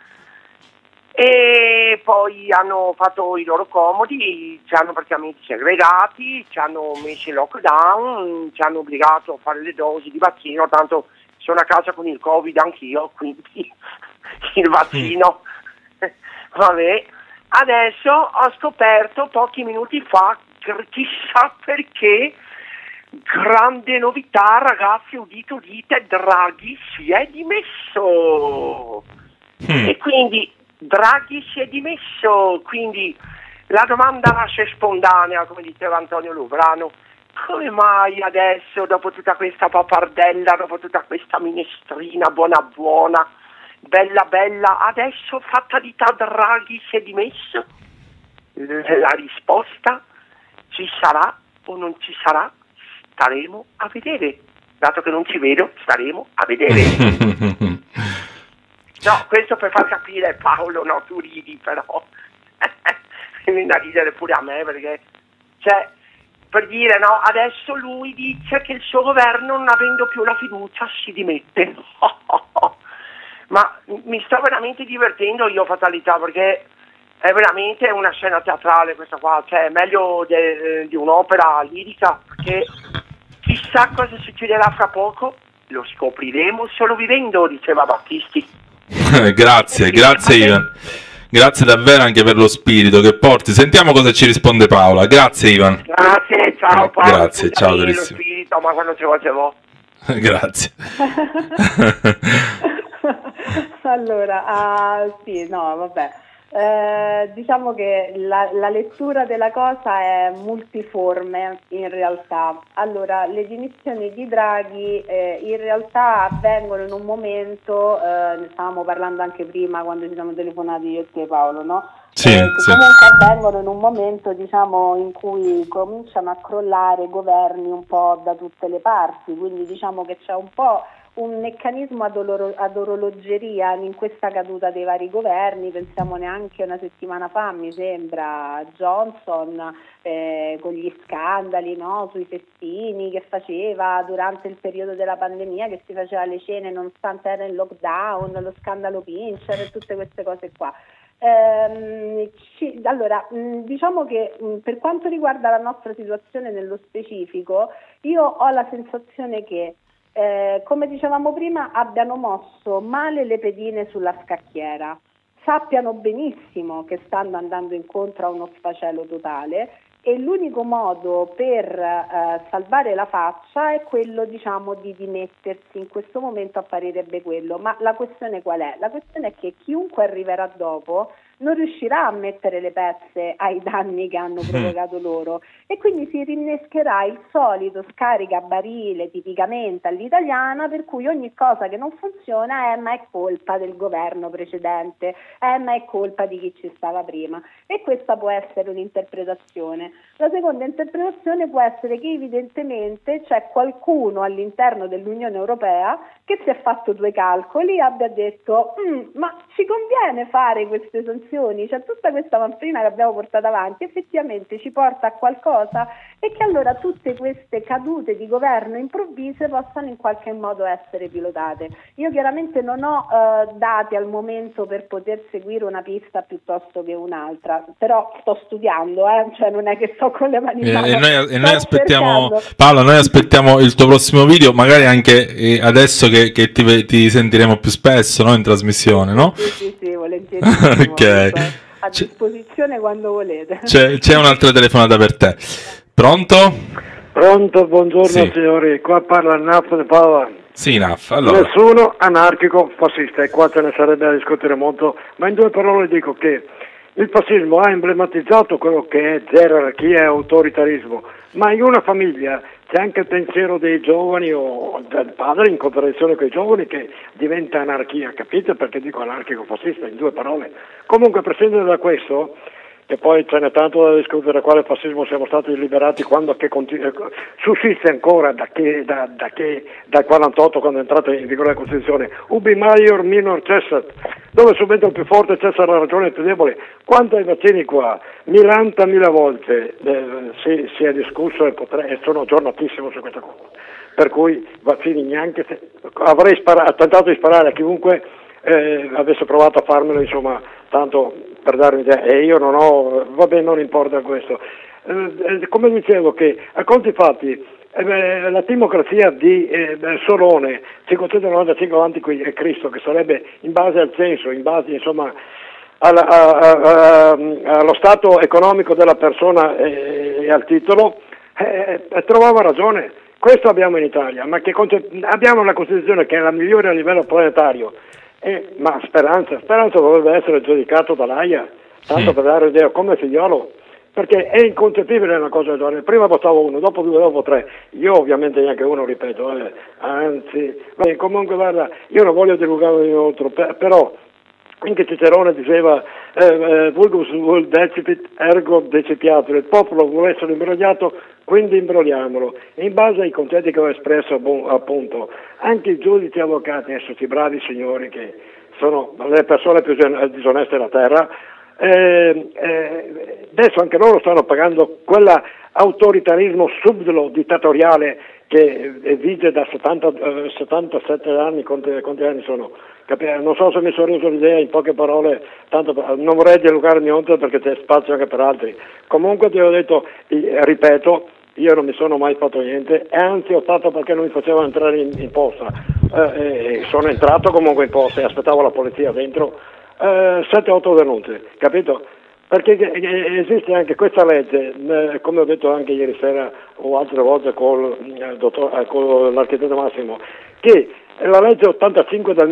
E poi hanno fatto i loro comodi, ci hanno praticamente segregati, ci hanno messo in lockdown, ci hanno obbligato a fare le dosi di vaccino, tanto sono a casa con il Covid anch'io, quindi il vaccino, vabbè. Adesso ho scoperto pochi minuti fa, chissà perché, grande novità ragazzi, udite udite, Draghi si è dimesso, mm. e quindi Draghi si è dimesso, quindi la domanda nasce spontanea, come diceva Antonio Luvrano: come mai adesso, dopo tutta questa pappardella, dopo tutta questa minestrina buona buona, bella bella, adesso fatalità Draghi si è dimesso? La risposta: ci sarà o non ci sarà, staremo a vedere. Dato che non ci vedo, staremo a vedere. No, questo per far capire, Paolo, no, tu ridi però, mi viene da ridere pure a me, perché, cioè, per dire, no, adesso lui dice che il suo governo, non avendo più la fiducia, si dimette. Ma mi sto veramente divertendo io, fatalità, perché è veramente una scena teatrale questa qua, cioè è meglio de, di un'opera lirica, perché chissà cosa succederà fra poco, lo scopriremo solo vivendo, diceva Battisti. Grazie, grazie Ivan, grazie davvero anche per lo spirito che porti. Sentiamo cosa ci risponde Paola. Grazie Ivan. Grazie, ciao Paolo. Grazie, ciao carissimo. Lo spirito, ma quando ce lo facevo. Grazie. Allora, ah, sì, no, vabbè. Eh, diciamo che la, la lettura della cosa è multiforme in realtà. Allora, le dimissioni di Draghi eh, in realtà avvengono in un momento, eh, ne stavamo parlando anche prima quando ci siamo telefonati io e te, Paolo, no? Sì, eh, sì. Comunque avvengono in un momento, diciamo, in cui cominciano a crollare governi un po' da tutte le parti, quindi diciamo che c'è un po' un meccanismo ad, oro- ad orologeria in questa caduta dei vari governi. Pensiamo neanche una settimana fa, mi sembra, Johnson eh, con gli scandali, no, sui festini che faceva durante il periodo della pandemia, che si faceva le cene nonostante era in lockdown, lo scandalo Pincher e tutte queste cose qua. Ehm, ci, allora, mh, diciamo che mh, per quanto riguarda la nostra situazione nello specifico, io ho la sensazione che Eh, come dicevamo prima, abbiano mosso male le pedine sulla scacchiera, sappiano benissimo che stanno andando incontro a uno sfacelo totale e l'unico modo per eh, salvare la faccia è quello, diciamo, di dimettersi. In questo momento apparirebbe quello, ma la questione qual è? La questione è che chiunque arriverà dopo non riuscirà a mettere le pezze ai danni che hanno provocato loro e quindi si rinnescherà il solito scaricabarile tipicamente all'italiana, per cui ogni cosa che non funziona è ma è colpa del governo precedente, è ma è colpa di chi ci stava prima, e questa può essere un'interpretazione. La seconda interpretazione può essere che evidentemente c'è qualcuno all'interno dell'Unione Europea che si è fatto due calcoli e abbia detto mm, ma ci conviene fare queste sanzioni, cioè tutta questa manfrina che abbiamo portato avanti effettivamente ci porta a qualcosa, e che allora tutte queste cadute di governo improvvise possano in qualche modo essere pilotate. Io chiaramente non ho eh, dati al momento per poter seguire una pista piuttosto che un'altra, però sto studiando, eh? Cioè non è che sto con le mani in mano. E, e noi, e noi aspettiamo, cercando. Paola, noi aspettiamo il tuo prossimo video, magari anche eh, adesso che, che ti, ti sentiremo più spesso, no? In trasmissione, no? Sì, sì, sì, volentieri. Ok. A disposizione quando volete. C'è, c'è un'altra telefonata per te. Pronto? Pronto, buongiorno Sì. signori, qua parla il Naf di Padova. Sì, Naf, allora. Nessuno anarchico fascista, e qua ce ne sarebbe da discutere molto, ma in due parole dico che il fascismo ha emblematizzato quello che è gerarchia e autoritarismo, ma in una famiglia c'è anche il pensiero dei giovani o del padre in contraddizione con i giovani che diventa anarchia, capite perché dico anarchico fascista in due parole? Comunque, a prescindere da questo, che poi ce n'è tanto da discutere quale fascismo siamo stati liberati, quando che continu- sussiste ancora da che, da, da che, dal quarantotto, quando è entrata in vigore la Costituzione, ubi maior minor cessat, dove subentra il più forte cessa la ragione del più debole. Quanto ai vaccini qua, milantamila volte eh, si, si è discusso e, potrei, e sono aggiornatissimo su questa cosa, per cui vaccini neanche se, avrei spara- tentato di sparare a chiunque eh, avesse provato a farmelo, insomma, tanto per dare un'idea, e io non ho, vabbè, non importa questo. Eh, come dicevo, che a conti fatti eh, la timocrazia di eh, Solone cinquecentonovantacinque avanti Cristo, che sarebbe in base al censo, in base insomma alla, a, a, a, allo stato economico della persona e, e al titolo, eh, eh, trovava ragione. Questo abbiamo in Italia, ma che conce- abbiamo una Costituzione che è la migliore a livello planetario. Eh, ma Speranza, Speranza dovrebbe essere giudicato dall'Aia, tanto sì. per dare idea come figliolo, perché è inconcepibile una cosa del genere. Prima votavo uno, dopo due, dopo tre, io ovviamente neanche uno, ripeto, eh. anzi, beh, comunque guarda, io non voglio divulgare oltre, però anche Cicerone diceva eh, vulgus vul decipit ergo decipiatur, il popolo vuole essere imbrogliato, quindi imbrogliamolo. In base ai concetti che ho espresso, appunto, anche i giudici e avvocati, adesso questi bravi signori che sono le persone più disoneste della terra, eh, eh, adesso anche loro stanno pagando quell'autoritarismo subdolo dittatoriale che vige da settanta, eh, settantasette anni, quanti, quanti anni sono? Non so se mi sono reso l'idea in poche parole, tanto per, non vorrei dilungarmi oltre perché c'è spazio anche per altri. Comunque ti ho detto, ripeto, io non mi sono mai fatto niente, e anzi ho fatto perché non mi facevano entrare in, in posta, eh, e sono entrato comunque in posta e aspettavo la polizia dentro, eh, sette otto denunce, capito? Perché esiste anche questa legge, eh, come ho detto anche ieri sera o altre volte con, eh, dottor, eh, con l'architetto Massimo, che la legge ottantacinque del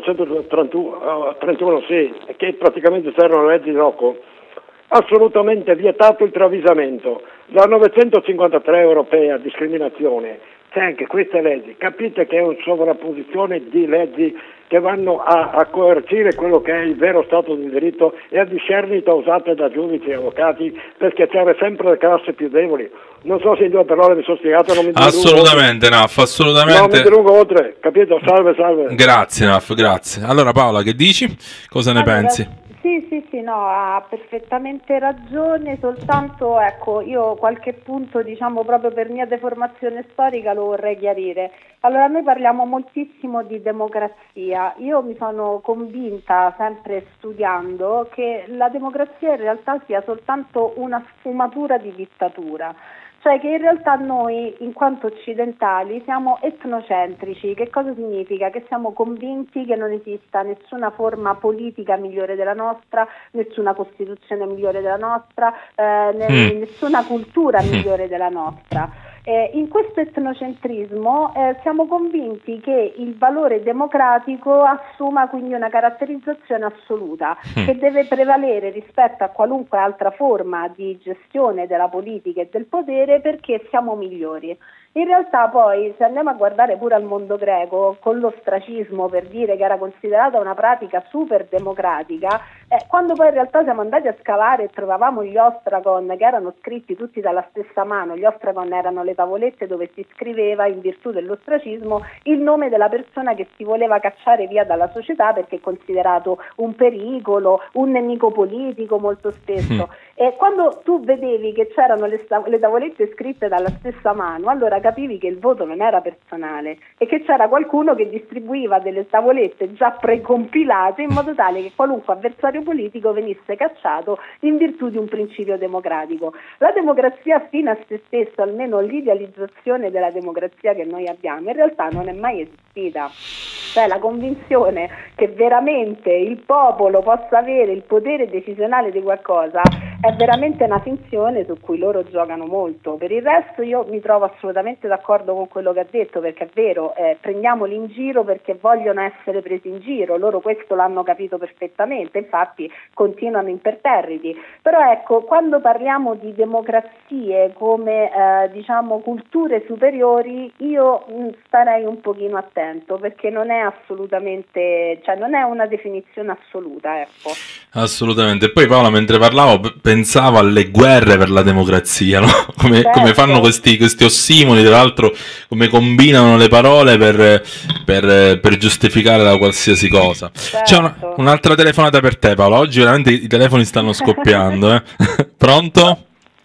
millenovecentotrentuno, sì, che praticamente c'era una legge di Rocco, assolutamente vietato il travisamento. La novecentocinquantatré europea, discriminazione, c'è anche queste leggi. Capite che è una sovrapposizione di leggi che vanno a, a coercire quello che è il vero Stato di diritto e a discernita usate da giudici e avvocati per schiacciare sempre le classi più deboli. Non so se in due parole mi sono spiegato, non mi dilungo. Assolutamente, Naf, assolutamente. Non mi dilungo oltre, capito? Salve, salve. Grazie, Naf, grazie. Allora Paola, che dici? Cosa ne Allora, pensi? Sì, sì, sì, no, ha perfettamente ragione, soltanto ecco, io qualche punto, diciamo, proprio per mia deformazione storica lo vorrei chiarire. Allora, noi parliamo moltissimo di democrazia, io mi sono convinta, sempre studiando, che la democrazia in realtà sia soltanto una sfumatura di dittatura. Cioè che in realtà noi, in quanto occidentali, siamo etnocentrici. Che cosa significa? Che siamo convinti che non esista nessuna forma politica migliore della nostra, nessuna costituzione migliore della nostra, eh, ne- Mm. nessuna cultura migliore della nostra. Eh, in questo etnocentrismo eh, siamo convinti che il valore democratico assuma quindi una caratterizzazione assoluta Mm. che deve prevalere rispetto a qualunque altra forma di gestione della politica e del potere perché siamo migliori. In realtà poi, se andiamo a guardare pure al mondo greco, con l'ostracismo per dire che era considerata una pratica super democratica, eh, quando poi in realtà siamo andati a scavare e trovavamo gli ostragon che erano scritti tutti dalla stessa mano, gli ostragon erano le tavolette dove si scriveva, in virtù dell'ostracismo, il nome della persona che si voleva cacciare via dalla società perché è considerato un pericolo, un nemico politico molto spesso. E quando tu vedevi che c'erano le, sta- le tavolette scritte dalla stessa mano, allora capivi che il voto non era personale e che c'era qualcuno che distribuiva delle tavolette già precompilate in modo tale che qualunque avversario politico venisse cacciato in virtù di un principio democratico. La democrazia fine a se stessa, almeno l'idealizzazione della democrazia che noi abbiamo, in realtà non è mai esistita. Cioè la convinzione che veramente il popolo possa avere il potere decisionale di qualcosa è veramente una finzione su cui loro giocano molto. Per il resto io mi trovo assolutamente d'accordo con quello che ha detto, perché è vero, eh, prendiamoli in giro perché vogliono essere presi in giro, loro questo l'hanno capito perfettamente, infatti continuano imperterriti. Però ecco, quando parliamo di democrazie come eh, diciamo culture superiori, io mh, starei un pochino attento, perché non è assolutamente, cioè non è una definizione assoluta, ecco. Assolutamente. E poi Paola, mentre parlavo, p- pensavo alle guerre per la democrazia, no? Come, Certo. come fanno questi, questi ossimoni, tra l'altro, come combinano le parole per, per, per giustificare la qualsiasi cosa. C'è una- Certo. un'altra telefonata per te, Paola. Oggi veramente i telefoni stanno scoppiando, eh? Pronto?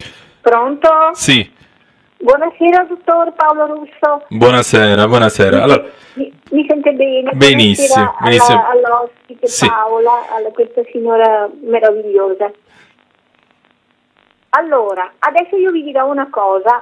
Pronto? Sì. Buonasera, dottor Paolo Russo. Buonasera, buonasera. Allora, Mi, mi sente bene? benissimo, Buonasera benissimo. alla- all'ospite Sì. Paola, a questa signora meravigliosa. Allora, adesso io vi dirò una cosa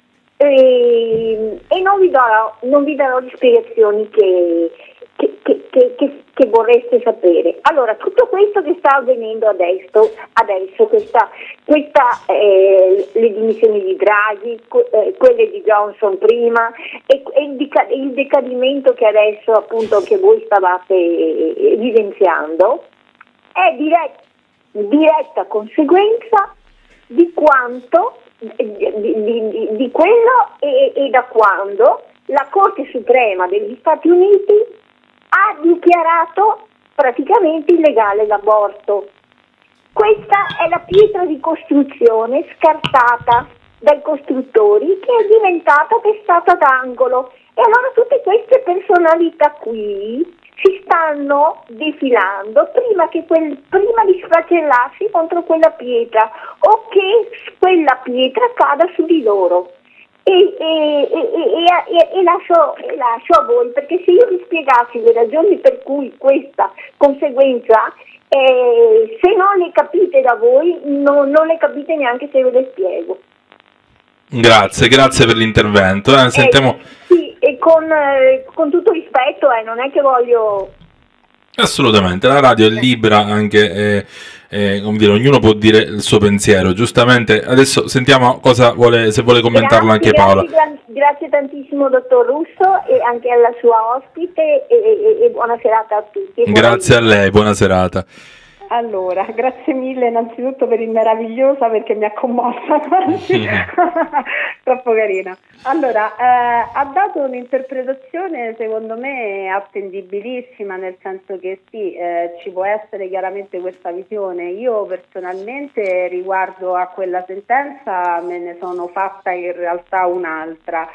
e, e non, vi darò, non vi darò le spiegazioni che, che, che, che, che, che vorreste sapere. Allora, tutto questo che sta avvenendo adesso, adesso questa, questa eh, le dimissioni di Draghi, que- eh, quelle di Johnson prima e, e il, dica- il decadimento che adesso appunto che voi stavate eh, evidenziando è diretta, diretta conseguenza di quanto di, di, di, di quello e, e da quando la Corte Suprema degli Stati Uniti ha dichiarato praticamente illegale l'aborto. Questa è la pietra di costruzione scartata dai costruttori, che è diventata testata d'angolo. E allora tutte queste personalità qui si stanno defilando prima, che quel, prima di sfracellarsi contro quella pietra o che quella pietra cada su di loro. E, e, e, e, e, e lascio, e lascio a voi, perché se io vi spiegassi le ragioni per cui questa conseguenza, eh, se non le capite da voi, no, non le capite neanche se ve le spiego. grazie, grazie per l'intervento. Eh, sentiamo. Eh, sì, e con, eh, con tutto rispetto, eh, non è che voglio... Assolutamente, la radio è libera anche, eh, eh, come dire, ognuno può dire il suo pensiero, giustamente. Adesso sentiamo cosa vuole, se vuole commentarlo Grazie, anche Paola. Grazie, grazie tantissimo dottor Russo e anche alla sua ospite e, e- e buona serata a tutti. Grazie a lei, buona serata. Allora, grazie mille innanzitutto per il meravigliosa perché mi ha commossa quasi, troppo carina. Allora, eh, ha dato un'interpretazione secondo me attendibilissima, nel senso che sì, eh, ci può essere chiaramente questa visione. Io personalmente riguardo a quella sentenza me ne sono fatta in realtà un'altra.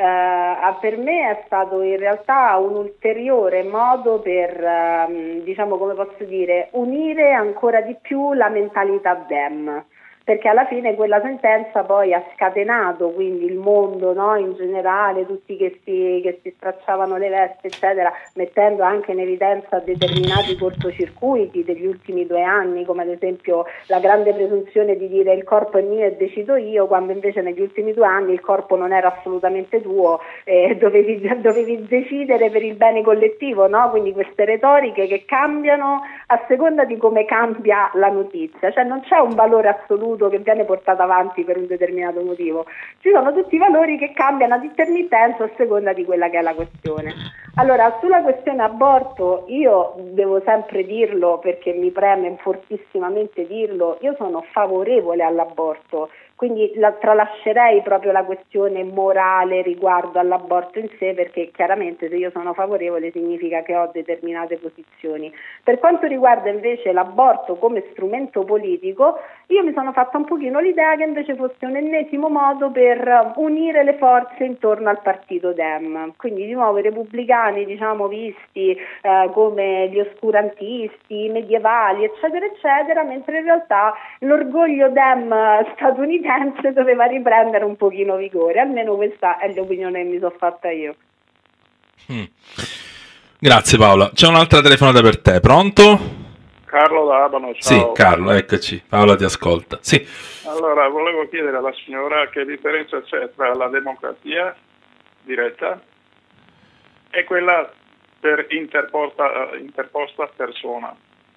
Uh, per me è stato in realtà un ulteriore modo per, uh, diciamo come posso dire, unire ancora di più la mentalità Dem, perché alla fine quella sentenza poi ha scatenato quindi il mondo, no, in generale, tutti che si, che si stracciavano le vesti eccetera, mettendo anche in evidenza determinati cortocircuiti degli ultimi due anni, come ad esempio la grande presunzione di dire il corpo è mio e decido io, quando invece negli ultimi due anni il corpo non era assolutamente tuo, eh, dovevi, dovevi decidere per il bene collettivo, no? Quindi queste retoriche che cambiano a seconda di come cambia la notizia, cioè non c'è un valore assoluto che viene portato avanti per un determinato motivo, ci sono tutti i valori che cambiano ad intermittenza a seconda di quella che è la questione. Allora, sulla questione aborto io devo sempre dirlo perché mi preme fortissimamente dirlo, io sono favorevole all'aborto, quindi la, tralascerei proprio la questione morale riguardo all'aborto in sé, perché chiaramente se io sono favorevole significa che ho determinate posizioni. Per quanto riguarda invece l'aborto come strumento politico, io mi sono fatta un pochino l'idea che invece fosse un ennesimo modo per unire le forze intorno al partito Dem, quindi di nuovo i repubblicani, diciamo, visti eh, come gli oscurantisti, i medievali eccetera eccetera, mentre in realtà l'orgoglio Dem statunitense doveva riprendere un pochino vigore, almeno questa è l'opinione che mi sono fatta io. Mm. Grazie Paola, c'è un'altra telefonata per te, pronto? Carlo da Abano, ciao. Sì, Carlo, eccoci, Paola ti ascolta. Sì. Allora, volevo chiedere alla signora che differenza c'è tra la democrazia diretta e quella per interposta, interposta persona.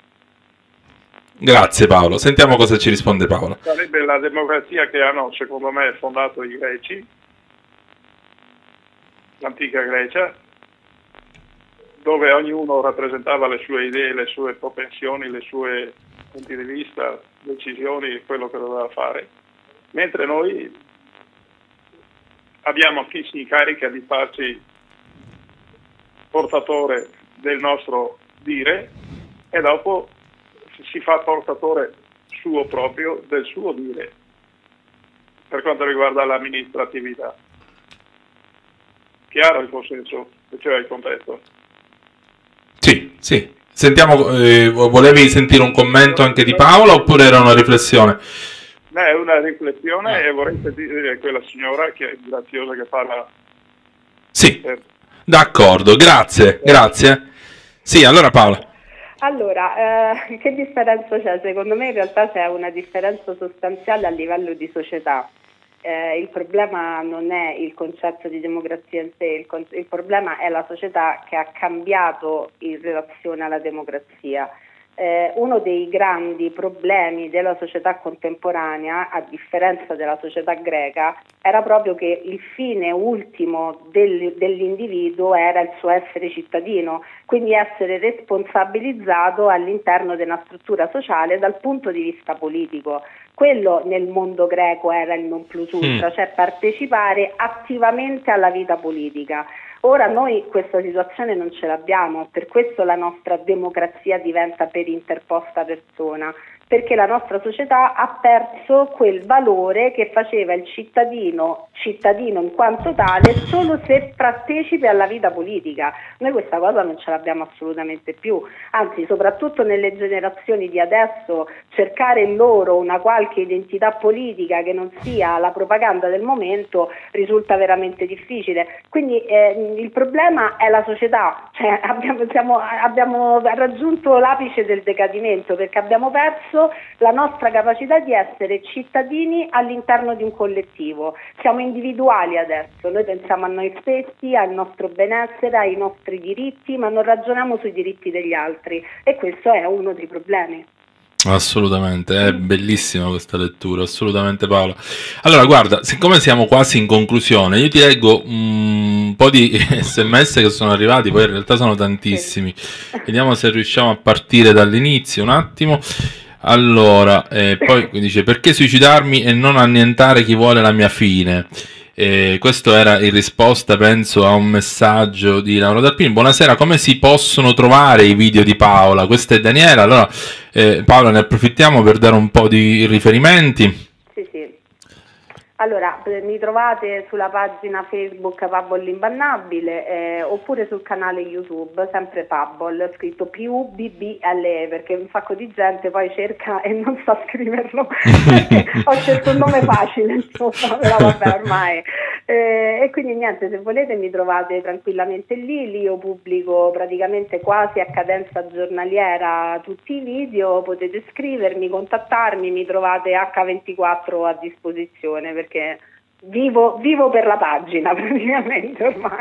Grazie Paolo, sentiamo cosa ci risponde Paola. Sarebbe la democrazia che hanno, secondo me, fondato i greci, l'antica Grecia, dove ognuno rappresentava le sue idee, le sue propensioni, le sue punti di vista, decisioni e quello che doveva fare. Mentre noi abbiamo chi si incarica di farci portatore del nostro dire e dopo si fa portatore suo proprio del suo dire per quanto riguarda l'amministratività. Chiaro il consenso, cioè il contesto? Sì, sì. Sentiamo, eh, volevi sentire un commento anche di Paola oppure era una riflessione? No, è una riflessione e vorrei sentire quella signora che è graziosa che parla. Sì, eh. d'accordo, grazie, grazie. Sì, allora Paola. Allora, eh, che differenza c'è? Secondo me in realtà c'è una differenza sostanziale a livello di società. Eh, il problema non è il concetto di democrazia in sé, il, con- il problema è la società che ha cambiato in relazione alla democrazia. Eh, uno dei grandi problemi della società contemporanea, a differenza della società greca, era proprio che il fine ultimo del, dell'individuo era il suo essere cittadino, quindi essere responsabilizzato all'interno di una struttura sociale dal punto di vista politico. Quello nel mondo greco era il non plus ultra, mm. cioè partecipare attivamente alla vita politica. Ora noi questa situazione non ce l'abbiamo, per questo la nostra democrazia diventa per interposta persona, perché la nostra società ha perso quel valore che faceva il cittadino cittadino in quanto tale solo se partecipe alla vita politica. Noi questa cosa non ce l'abbiamo assolutamente più, anzi soprattutto nelle generazioni di adesso cercare in loro una qualche identità politica che non sia la propaganda del momento risulta veramente difficile. Quindi eh, il problema è la società, cioè abbiamo, siamo, abbiamo raggiunto l'apice del decadimento perché abbiamo perso la nostra capacità di essere cittadini all'interno di un collettivo. Siamo individuali adesso, noi pensiamo a noi stessi, al nostro benessere, ai nostri diritti, ma non ragioniamo sui diritti degli altri e questo è uno dei problemi. Assolutamente, è bellissima questa lettura, assolutamente Paola. Allora guarda, siccome siamo quasi in conclusione, io ti leggo un po' di sms che sono arrivati, poi in realtà sono tantissimi, vediamo se riusciamo a partire dall'inizio un attimo. Allora, eh, poi dice: perché suicidarmi e non annientare chi vuole la mia fine? Eh, questo era in risposta, penso, a un messaggio di Laura D'Alpini. Buonasera, come si possono trovare i video di Paola? Questa è Daniela. Allora, eh, Paola, ne approfittiamo per dare un po' di riferimenti. Sì, sì. Allora, mi trovate sulla pagina Facebook Pubble Limbannabile eh, oppure sul canale YouTube, sempre Pubble, scritto P U B B L E, perché un sacco di gente poi cerca e non sa scriverlo. Ho scelto un nome facile, insomma, però vabbè ormai. Eh, e quindi niente, se volete mi trovate tranquillamente lì, lì io pubblico praticamente quasi a cadenza giornaliera tutti i video, potete scrivermi, contattarmi, mi trovate acca ventiquattro a disposizione perché vivo, vivo per la pagina praticamente ormai.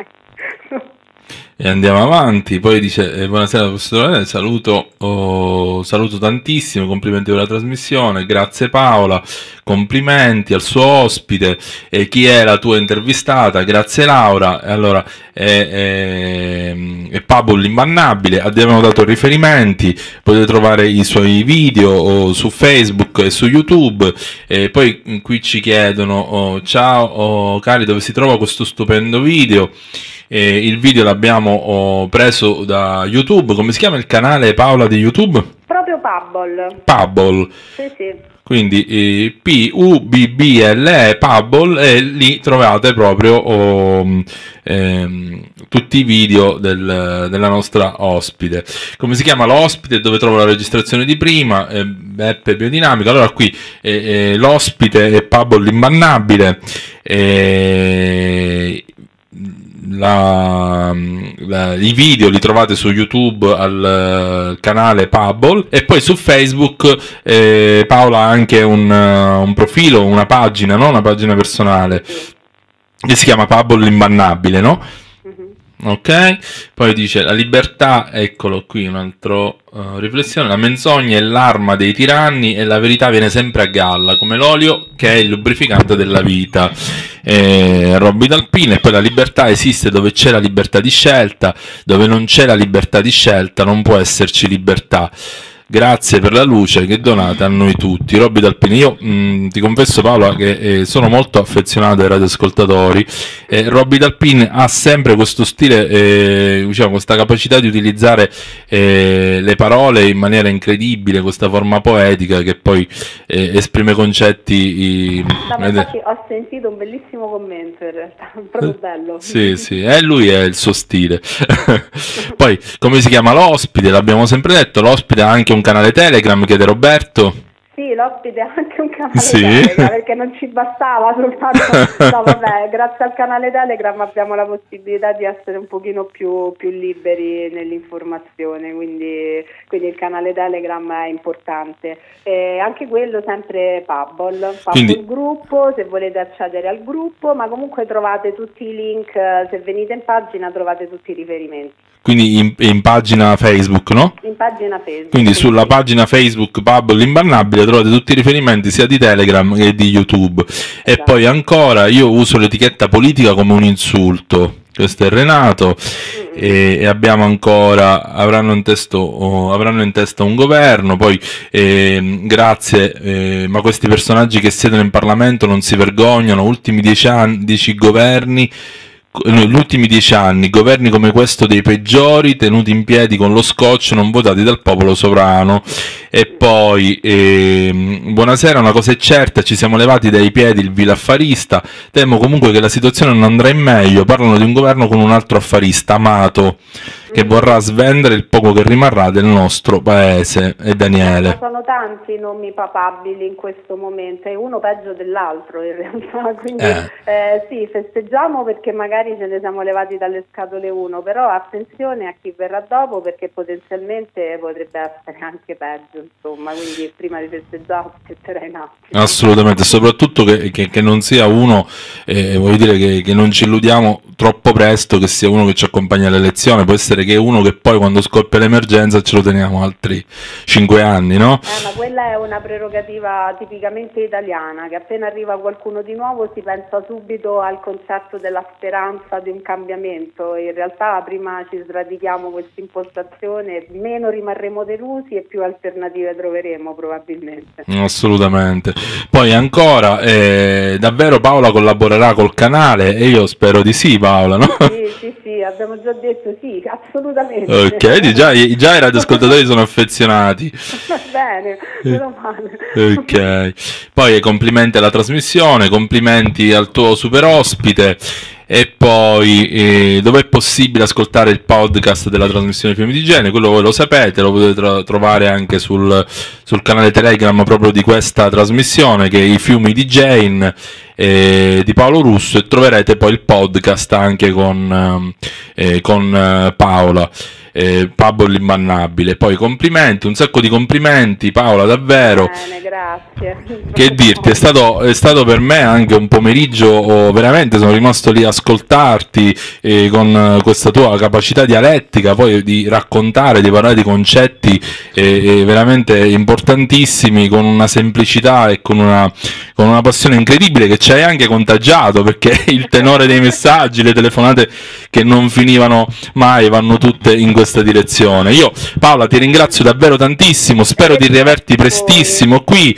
E andiamo avanti. Poi dice: eh, buonasera professore, saluto, oh, saluto tantissimo, complimenti per la trasmissione, grazie Paola, complimenti al suo ospite e chi è la tua intervistata, grazie Laura. E allora è, è, è Pablo Limbannabile, abbiamo dato riferimenti, potete trovare i suoi video oh, su Facebook e su YouTube. E poi qui ci chiedono: oh, ciao oh, cari, dove si trova questo stupendo video? Eh, il video l'abbiamo oh, preso da YouTube. Come si chiama il canale, Paola, di YouTube? Proprio Pubble. Pubble. Sì, sì. Quindi eh, P U B B L E, Pubble, e lì trovate proprio oh, ehm, tutti i video del, della nostra ospite. Come si chiama l'ospite? Dove trovo la registrazione di prima? Eh, Beppe Biodinamica. Allora qui eh, eh, l'ospite è Pubble Limbannabile. Eh, La, la, i video li trovate su YouTube al uh, canale Pubble, e poi su Facebook eh, Paola ha anche un, uh, un profilo, una pagina, no? Una pagina personale che si chiama Pubble Limbannabile, no? Ok, poi dice: la libertà, eccolo qui un altro uh, riflessione, la menzogna è l'arma dei tiranni e la verità viene sempre a galla come l'olio che è il lubrificante della vita. eh, Robby D'Alpini. E poi: la libertà esiste dove c'è la libertà di scelta, dove non c'è la libertà di scelta non può esserci libertà. Grazie per la luce che donate a noi tutti. Robby D'Alpini. Io mh, ti confesso Paola che eh, sono molto affezionato ai radioascoltatori. eh, Robby D'Alpini ha sempre questo stile, eh, diciamo, questa capacità di utilizzare eh, le parole in maniera incredibile, questa forma poetica che poi eh, esprime concetti. No, ma infatti ho sentito un bellissimo commento in realtà, proprio bello. Sì, sì, e lui è il suo stile. Poi, come si chiama l'ospite? L'abbiamo sempre detto, l'ospite ha anche un canale Telegram, chiede Roberto. Sì, l'ospite ha anche un canale Sì. Telegram, perché non ci bastava soltanto. No, vabbè, grazie al canale Telegram abbiamo la possibilità di essere un pochino più, più liberi nell'informazione, quindi, quindi il canale Telegram è importante. E anche quello sempre Pubble, Pubble Quindi- gruppo, se volete accedere al gruppo, ma comunque trovate tutti i link, se venite in pagina trovate tutti i riferimenti. Quindi in, in pagina Facebook, no? In pagina Facebook. Quindi sulla pagina Facebook Pubble Limbannabile trovate tutti i riferimenti sia di Telegram che di YouTube. E poi ancora, io uso l'etichetta politica come un insulto. Questo è Renato. E, e abbiamo ancora: avranno in, testo, oh, avranno in testa un governo. Poi eh, grazie, eh, ma questi personaggi che siedono in Parlamento non si vergognano. Ultimi dieci anni, dieci governi. Negli ultimi dieci anni, governi come questo dei peggiori, tenuti in piedi con lo scotch, non votati dal popolo sovrano. E poi, ehm, buonasera, una cosa è certa, ci siamo levati dai piedi il vil affarista, temo comunque che la situazione non andrà in meglio. Parlano di un governo con un altro affarista, Amato, che vorrà svendere il poco che rimarrà del nostro paese. E Daniele. Ma sono tanti i nomi papabili in questo momento, e uno peggio dell'altro in realtà, quindi Eh. eh, sì, festeggiamo perché magari ce ne siamo levati dalle scatole uno, però attenzione a chi verrà dopo perché potenzialmente potrebbe essere anche peggio, insomma, quindi prima di festeggiare aspetterei un attimo. Assolutamente, soprattutto che, che, che non sia uno, eh, voglio dire che, che non ci illudiamo troppo presto che sia uno che ci accompagna all'elezione. Può essere che è uno che poi quando scoppia l'emergenza ce lo teniamo altri cinque anni, no? Eh, ma quella è una prerogativa tipicamente italiana, che appena arriva qualcuno di nuovo si pensa subito al concetto della speranza di un cambiamento. In realtà prima ci sradichiamo questa impostazione, meno rimarremo delusi e più alternative troveremo probabilmente. Assolutamente. Poi ancora, eh, davvero Paola collaborerà col canale? E io spero di sì, Paola, no? Sì, sì, sì, abbiamo già detto sì, assolutamente. Ok, già, già i radioascoltatori sono affezionati. Va bene, meno male. Ok, poi complimenti alla trasmissione, complimenti al tuo super ospite. E poi eh, dove è possibile ascoltare il podcast della trasmissione Fiumi di Genere? Quello voi lo sapete, lo potete tro- trovare anche sul, sul canale Telegram proprio di questa trasmissione, che è i Fiumi di Jane eh, di Paolo Russo, e troverete poi il podcast anche con, eh, con eh, Paola. Eh, Pablo l'imbannabile. Poi complimenti, un sacco di complimenti Paola, davvero. Bene, grazie. Che dirti, è stato, è stato per me anche un pomeriggio, oh, veramente sono rimasto lì a ascoltarti eh, con questa tua capacità dialettica, poi di raccontare, di parlare di concetti eh, eh, veramente importantissimi, con una semplicità e con una, con una passione incredibile che ci hai anche contagiato, perché il tenore dei messaggi, le telefonate che non finivano mai, vanno tutte in questa direzione. Io Paola ti ringrazio davvero tantissimo, spero di riaverti prestissimo qui.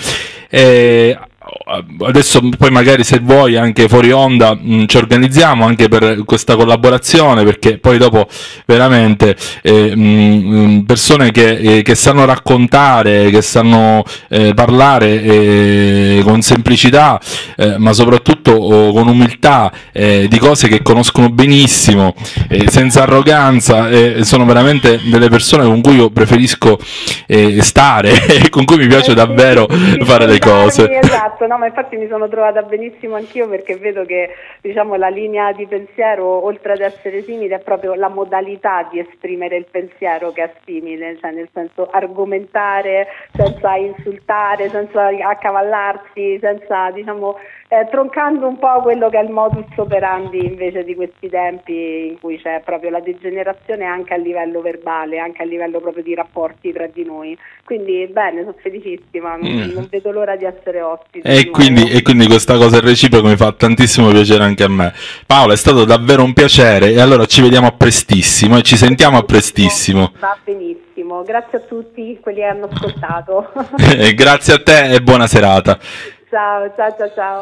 Eh, adesso poi magari se vuoi anche fuori onda mh, ci organizziamo anche per questa collaborazione, perché poi dopo veramente eh, mh, persone che, eh, che sanno raccontare, che sanno eh, parlare eh, con semplicità eh, ma soprattutto oh, con umiltà eh, di cose che conoscono benissimo, eh, senza arroganza, eh, sono veramente delle persone con cui io preferisco eh, stare e con cui mi piace davvero fare le cose. Esatto, no, ma infatti mi sono trovata benissimo anch'io, perché vedo che, diciamo, la linea di pensiero, oltre ad essere simile, è proprio la modalità di esprimere il pensiero che è simile, cioè nel senso argomentare senza insultare, senza accavallarsi, senza, diciamo, eh, troncando un po' quello che è il modus operandi invece di questi tempi in cui c'è proprio la degenerazione anche a livello verbale, anche a livello proprio di rapporti tra di noi. Quindi bene, sono felicissima, non, Mm. non vedo l'ora di essere ospite. E quindi, e quindi questa cosa è reciproca, mi fa tantissimo piacere anche a me. Paola, è stato davvero un piacere, e allora ci vediamo a prestissimo e ci sentiamo a prestissimo. Va benissimo, grazie a tutti quelli che hanno ascoltato. E grazie a te e buona serata. Ciao, ciao, ciao, ciao.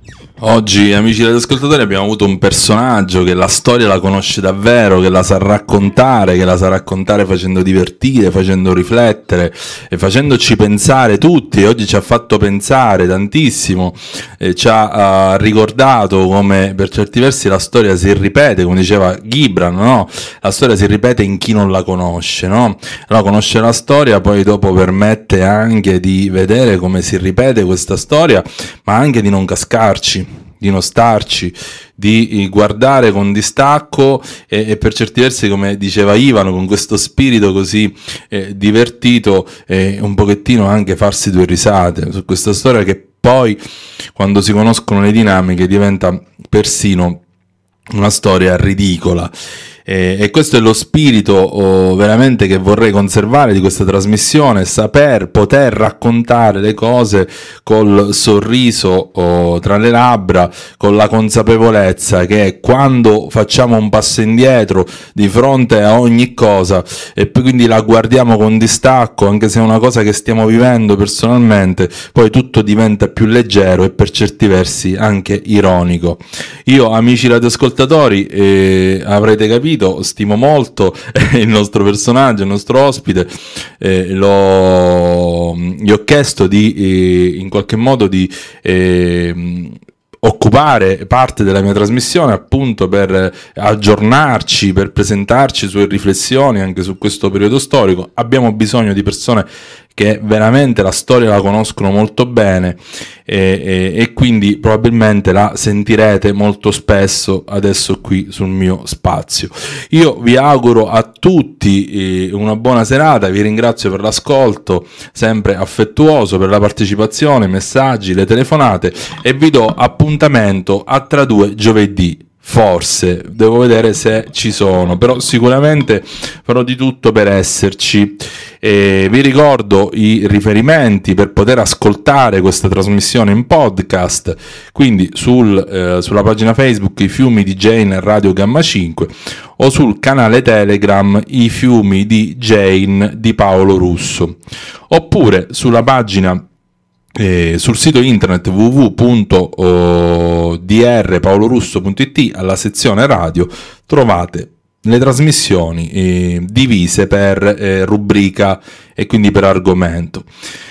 Oggi, amici radioascoltatori, abbiamo avuto un personaggio che la storia la conosce davvero, che la sa raccontare, che la sa raccontare facendo divertire, facendo riflettere e facendoci pensare tutti. E oggi ci ha fatto pensare tantissimo, e ci ha uh, ricordato come per certi versi la storia si ripete, come diceva Gibran, no? La storia si ripete in chi non la conosce, no? Allora, conosce la storia, poi dopo permette anche di vedere come si ripete questa storia, ma anche di non cascarci, di non starci, di guardare con distacco e, e per certi versi, come diceva Ivano, con questo spirito così eh, divertito, e un pochettino anche farsi due risate su questa storia che poi, quando si conoscono le dinamiche, diventa persino una storia ridicola. E, e questo è lo spirito oh, veramente che vorrei conservare di questa trasmissione, saper poter raccontare le cose col sorriso oh, tra le labbra, con la consapevolezza che quando facciamo un passo indietro di fronte a ogni cosa e poi quindi la guardiamo con distacco, anche se è una cosa che stiamo vivendo personalmente, poi tutto diventa più leggero e per certi versi anche ironico. Io, amici radioascoltatori, eh, avrete capito, stimo molto eh, il nostro personaggio, il nostro ospite, eh, l'ho, gli ho chiesto di eh, in qualche modo di eh, occupare parte della mia trasmissione appunto per aggiornarci, per presentarci sue riflessioni anche su questo periodo storico. Abbiamo bisogno di persone che veramente la storia la conoscono molto bene e, e, e quindi probabilmente la sentirete molto spesso adesso qui sul mio spazio. Io vi auguro a tutti eh, una buona serata, vi ringrazio per l'ascolto sempre affettuoso, per la partecipazione, i messaggi, le telefonate, e vi do appuntamento a tra due giovedì. Forse, devo vedere se ci sono, però sicuramente farò di tutto per esserci. E vi ricordo i riferimenti per poter ascoltare questa trasmissione in podcast, quindi sul, eh, sulla pagina Facebook I Fiumi di Jane Radio Gamma cinque o sul canale Telegram I Fiumi di Jane di Paolo Russo, oppure sulla pagina Eh, sul sito internet w w w punto d r paolo russo punto i t, alla sezione radio trovate le trasmissioni eh, divise per eh, rubrica e quindi per argomento.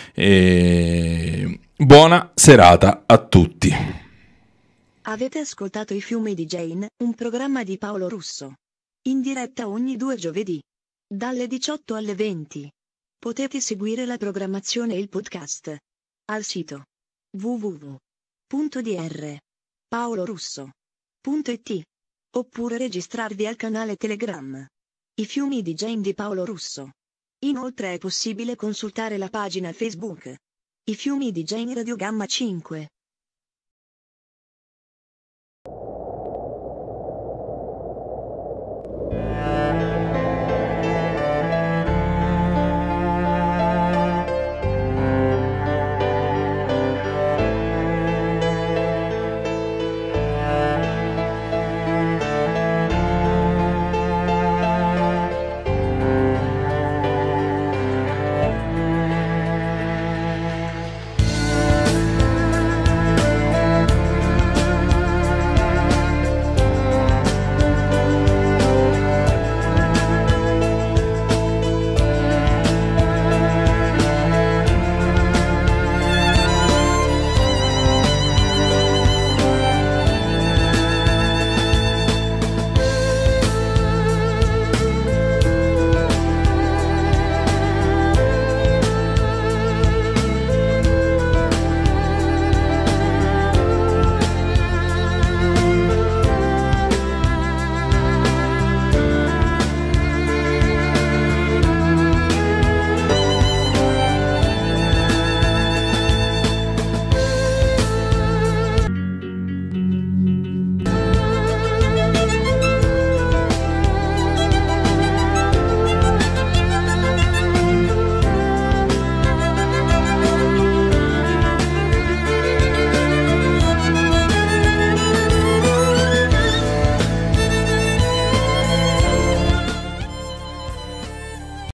Eh, buona serata a tutti. Avete ascoltato I Fiumi di Jane, un programma di Paolo Russo, in diretta ogni due giovedì dalle diciotto alle venti. Potete seguire la programmazione e il podcast al sito w w w punto d r paolo russo punto i t oppure registrarvi al canale Telegram I Fiumi di Jane di Paolo Russo. Inoltre è possibile consultare la pagina Facebook I Fiumi di Jane Radio Gamma cinque.